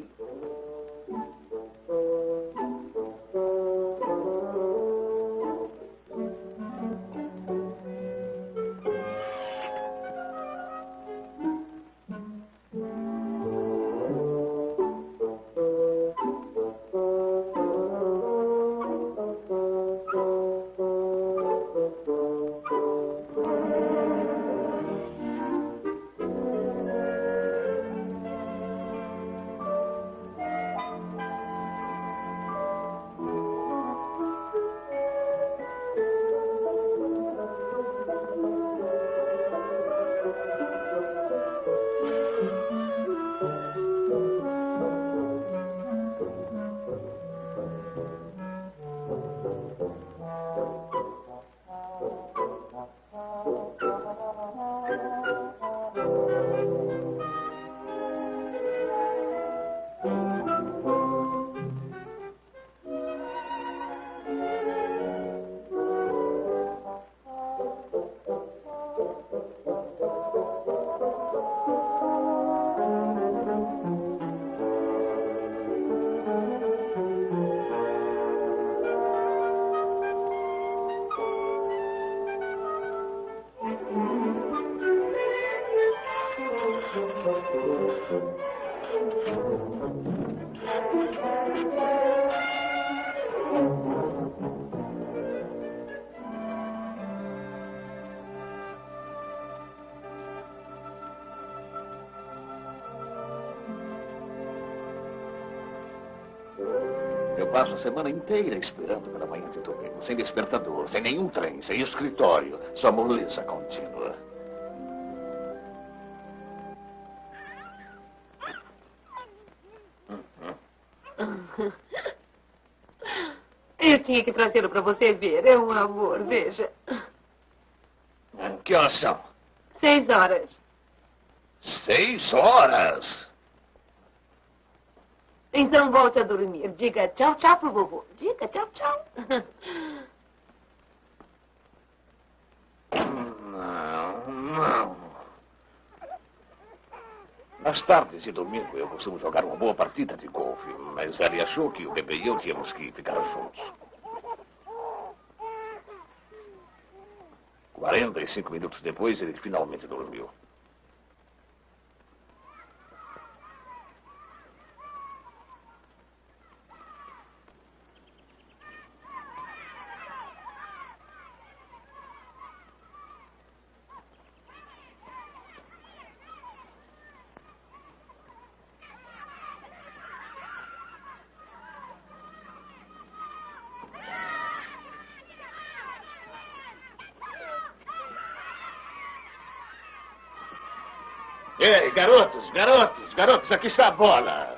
S2: Eu passo a semana inteira esperando pela manhã de domingo, sem despertador, sem nenhum trem, sem escritório, só moleza contínua.
S3: Eu tinha que trazê-lo para você ver. É um amor, veja.
S2: Que horas são?
S3: 6 horas.
S2: 6 horas?
S3: Então volte a dormir. Diga tchau, tchau pro vovô. Diga tchau, tchau.
S2: Não. Nas tardes de domingo eu costumo jogar uma boa partida de golfe, mas ele achou que o bebê e eu tínhamos que ficar juntos. 45 minutos depois, ele finalmente dormiu. Ei, garotos, aqui está a bola.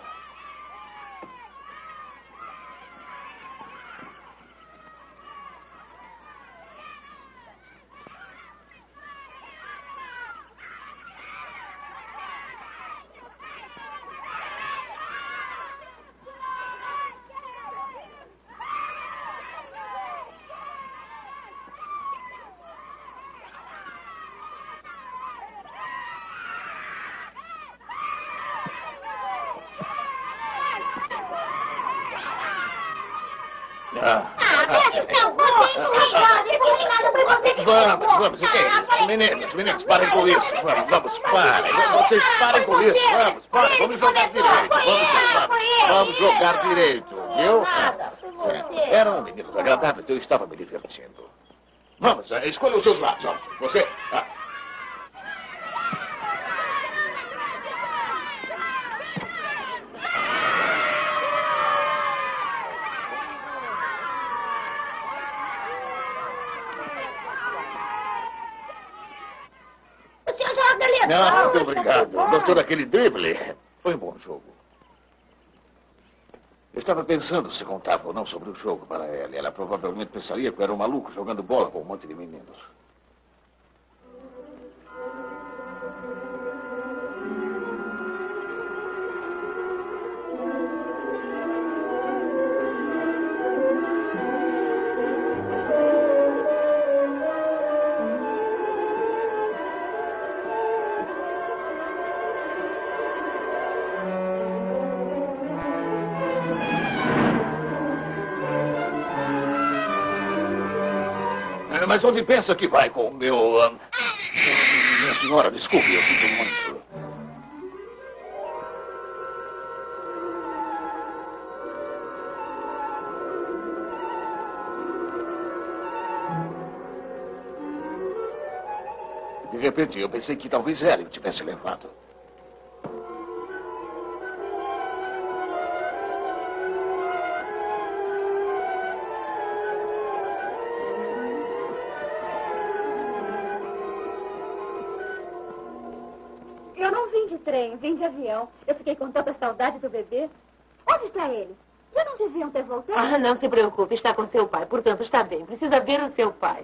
S2: Vamos, meninos, parem com isso. Vamos, parem. Vocês parem com isso. Vamos jogar direito. Vamos jogar direito, viu? Eram meninos agradáveis, eu estava me divertindo. Vamos, escolha os seus lados. Você... Não, muito obrigado. Doutor, aquele drible foi um bom jogo. Eu estava pensando se contava ou não sobre o jogo para ela. Ela provavelmente pensaria que eu era um maluco jogando bola com um monte de meninos. Mas onde pensa que vai com o meu... Minha senhora, desculpe, eu sinto muito. De repente, eu pensei que talvez ela o tivesse levado.
S10: Vim de avião. Eu fiquei com tanta saudade do bebê. Onde está ele? Já não deviam ter voltado?
S3: Ah, não se preocupe, está com seu pai. Portanto, está bem. Precisa ver o seu pai.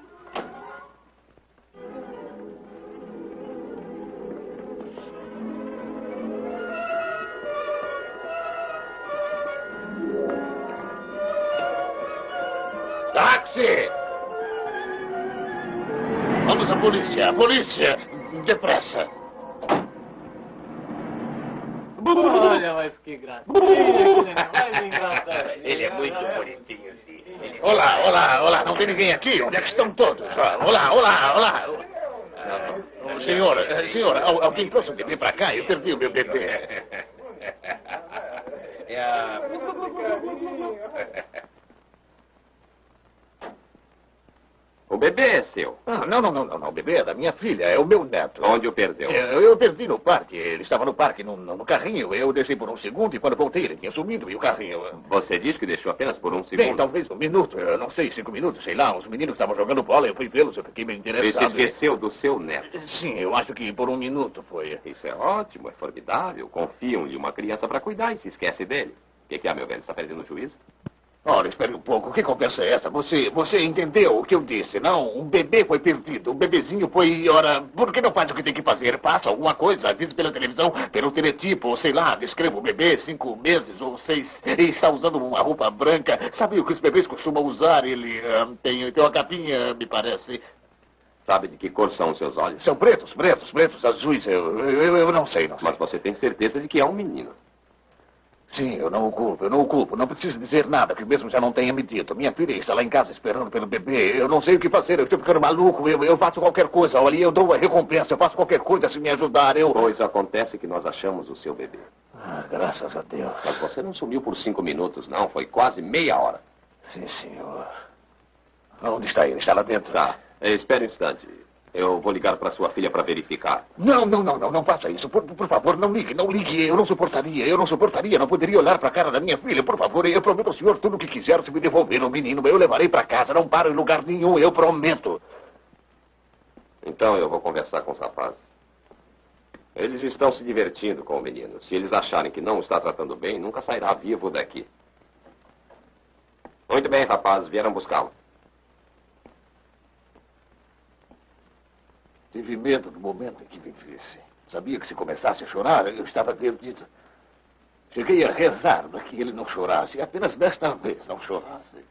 S2: Táxi! Vamos à polícia! A polícia! Depressa!
S9: Olha, mas que gracinha, mais engraçado.
S4: Ele é muito bonitinho, sim.
S2: Olá, não tem ninguém aqui? Onde é que estão todos? Olá. Senhora, alguém trouxe um bebê pra cá? Eu perdi o meu bebê.
S7: O bebê é seu.
S2: Não. O bebê é da minha filha. É o meu neto.
S7: Onde o perdeu?
S2: Eu perdi no parque. Ele estava no parque, no carrinho. Eu deixei por um segundo e quando voltei ele tinha sumido e o carrinho...
S7: Você disse que deixou apenas por um segundo?
S2: Bem, talvez um minuto. Eu não sei, 5 minutos, sei lá. Os meninos estavam jogando bola. Eu fui vê-los. Eu fiquei meio interessado.
S7: E se esqueceu do seu neto?
S2: Sim, eu acho que por um minuto foi.
S7: Isso é ótimo, é formidável. Confiam em uma criança para cuidar e se esquece dele. O que é, meu velho? Está perdendo o juízo?
S2: Ora, espere um pouco. Que conversa é essa? Você entendeu o que eu disse, não? Um bebê foi perdido. Um bebezinho foi... Ora, por que não faz o que tem que fazer? Faça alguma coisa. Avise pela televisão, pelo teletipo, ou sei lá. Descreva o bebê, 5 meses ou 6. E está usando uma roupa branca. Sabe o que os bebês costumam usar? Ele tem uma capinha, me parece.
S7: Sabe de que cor são os seus olhos?
S2: São pretos, azuis. Eu não sei.
S7: Mas você tem certeza de que é um menino?
S2: Sim, eu não o culpo. Não preciso dizer nada que mesmo já não tenha me dito. Minha filha está lá em casa esperando pelo bebê. Eu não sei o que fazer, eu estou ficando maluco. Eu faço qualquer coisa. Olha, eu dou a recompensa. Eu faço qualquer coisa se me ajudar.
S7: Pois acontece que nós achamos o seu bebê.
S2: Graças a Deus.
S7: Mas você não sumiu por 5 minutos, não. Foi quase meia hora.
S2: Sim, senhor. Onde está ele? Está lá dentro?
S7: Tá. Espere um instante. Eu vou ligar para sua filha para verificar.
S2: Não faça isso. Por favor, não ligue. Eu não suportaria. Não poderia olhar para a cara da minha filha. Por favor, eu prometo ao senhor tudo o que quiser se me devolver o menino. Eu levarei para casa. Não paro em lugar nenhum. Eu prometo.
S7: Então eu vou conversar com os rapazes. Eles estão se divertindo com o menino. Se eles acharem que não o está tratando bem, nunca sairá vivo daqui. Muito bem, rapazes. Vieram buscá-lo.
S2: Tive medo do momento em que me visse. Sabia que se começasse a chorar, eu estava perdido. Cheguei a rezar para que ele não chorasse. Apenas desta vez não chorasse.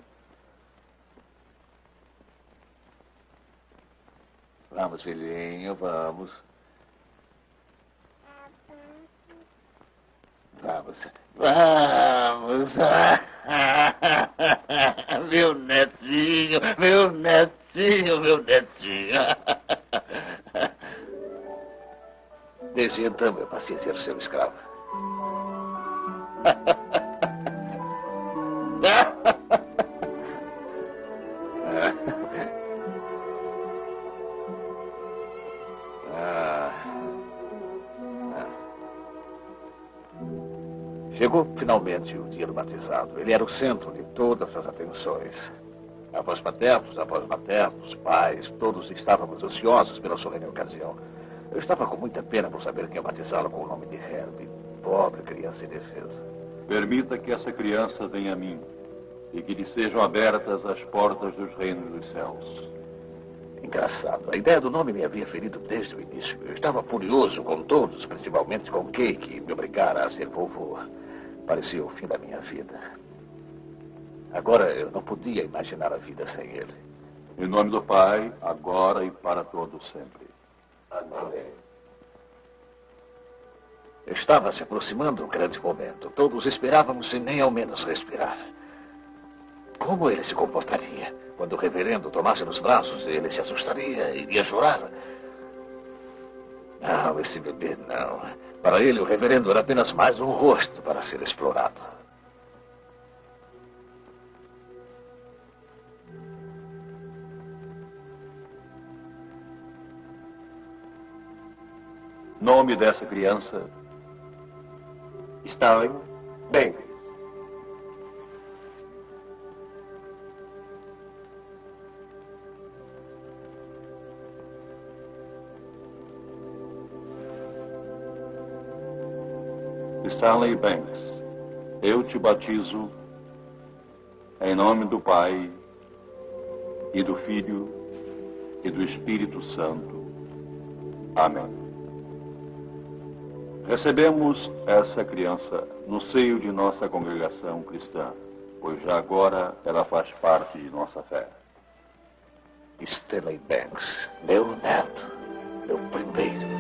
S2: Vamos, filhinho, vamos. Vamos. Meu netinho. Desde então eu passei a ser seu escravo. Chegou finalmente o dia do batizado. Ele era o centro de todas as atenções. Avós maternos, pais, todos estávamos ansiosos pela solene ocasião. Eu estava com muita pena por saber que ia batizá-lo com o nome de Herbie. Pobre criança indefesa.
S12: Permita que essa criança venha a mim e que lhe sejam abertas as portas dos reinos dos céus.
S2: Engraçado. A ideia do nome me havia ferido desde o início. Eu estava furioso com todos, principalmente com Kay, que me obrigara a ser vovô. Parecia o fim da minha vida. Agora eu não podia imaginar a vida sem ele.
S12: Em nome do Pai, agora e para todo sempre.
S2: Amém. Estava se aproximando um grande momento. Todos esperávamos sem nem ao menos respirar. Como ele se comportaria? Quando o reverendo tomasse nos braços, ele se assustaria, iria chorar. Não, esse bebê não. Para ele, o reverendo era apenas mais um rosto para ser explorado.
S12: Nome dessa criança?
S7: Stanley Banks.
S12: Stanley Banks, eu te batizo em nome do Pai e do Filho e do Espírito Santo. Amém. Recebemos essa criança no seio de nossa congregação cristã, pois já agora ela faz parte de nossa fé.
S2: Stanley Banks, meu neto, meu primeiro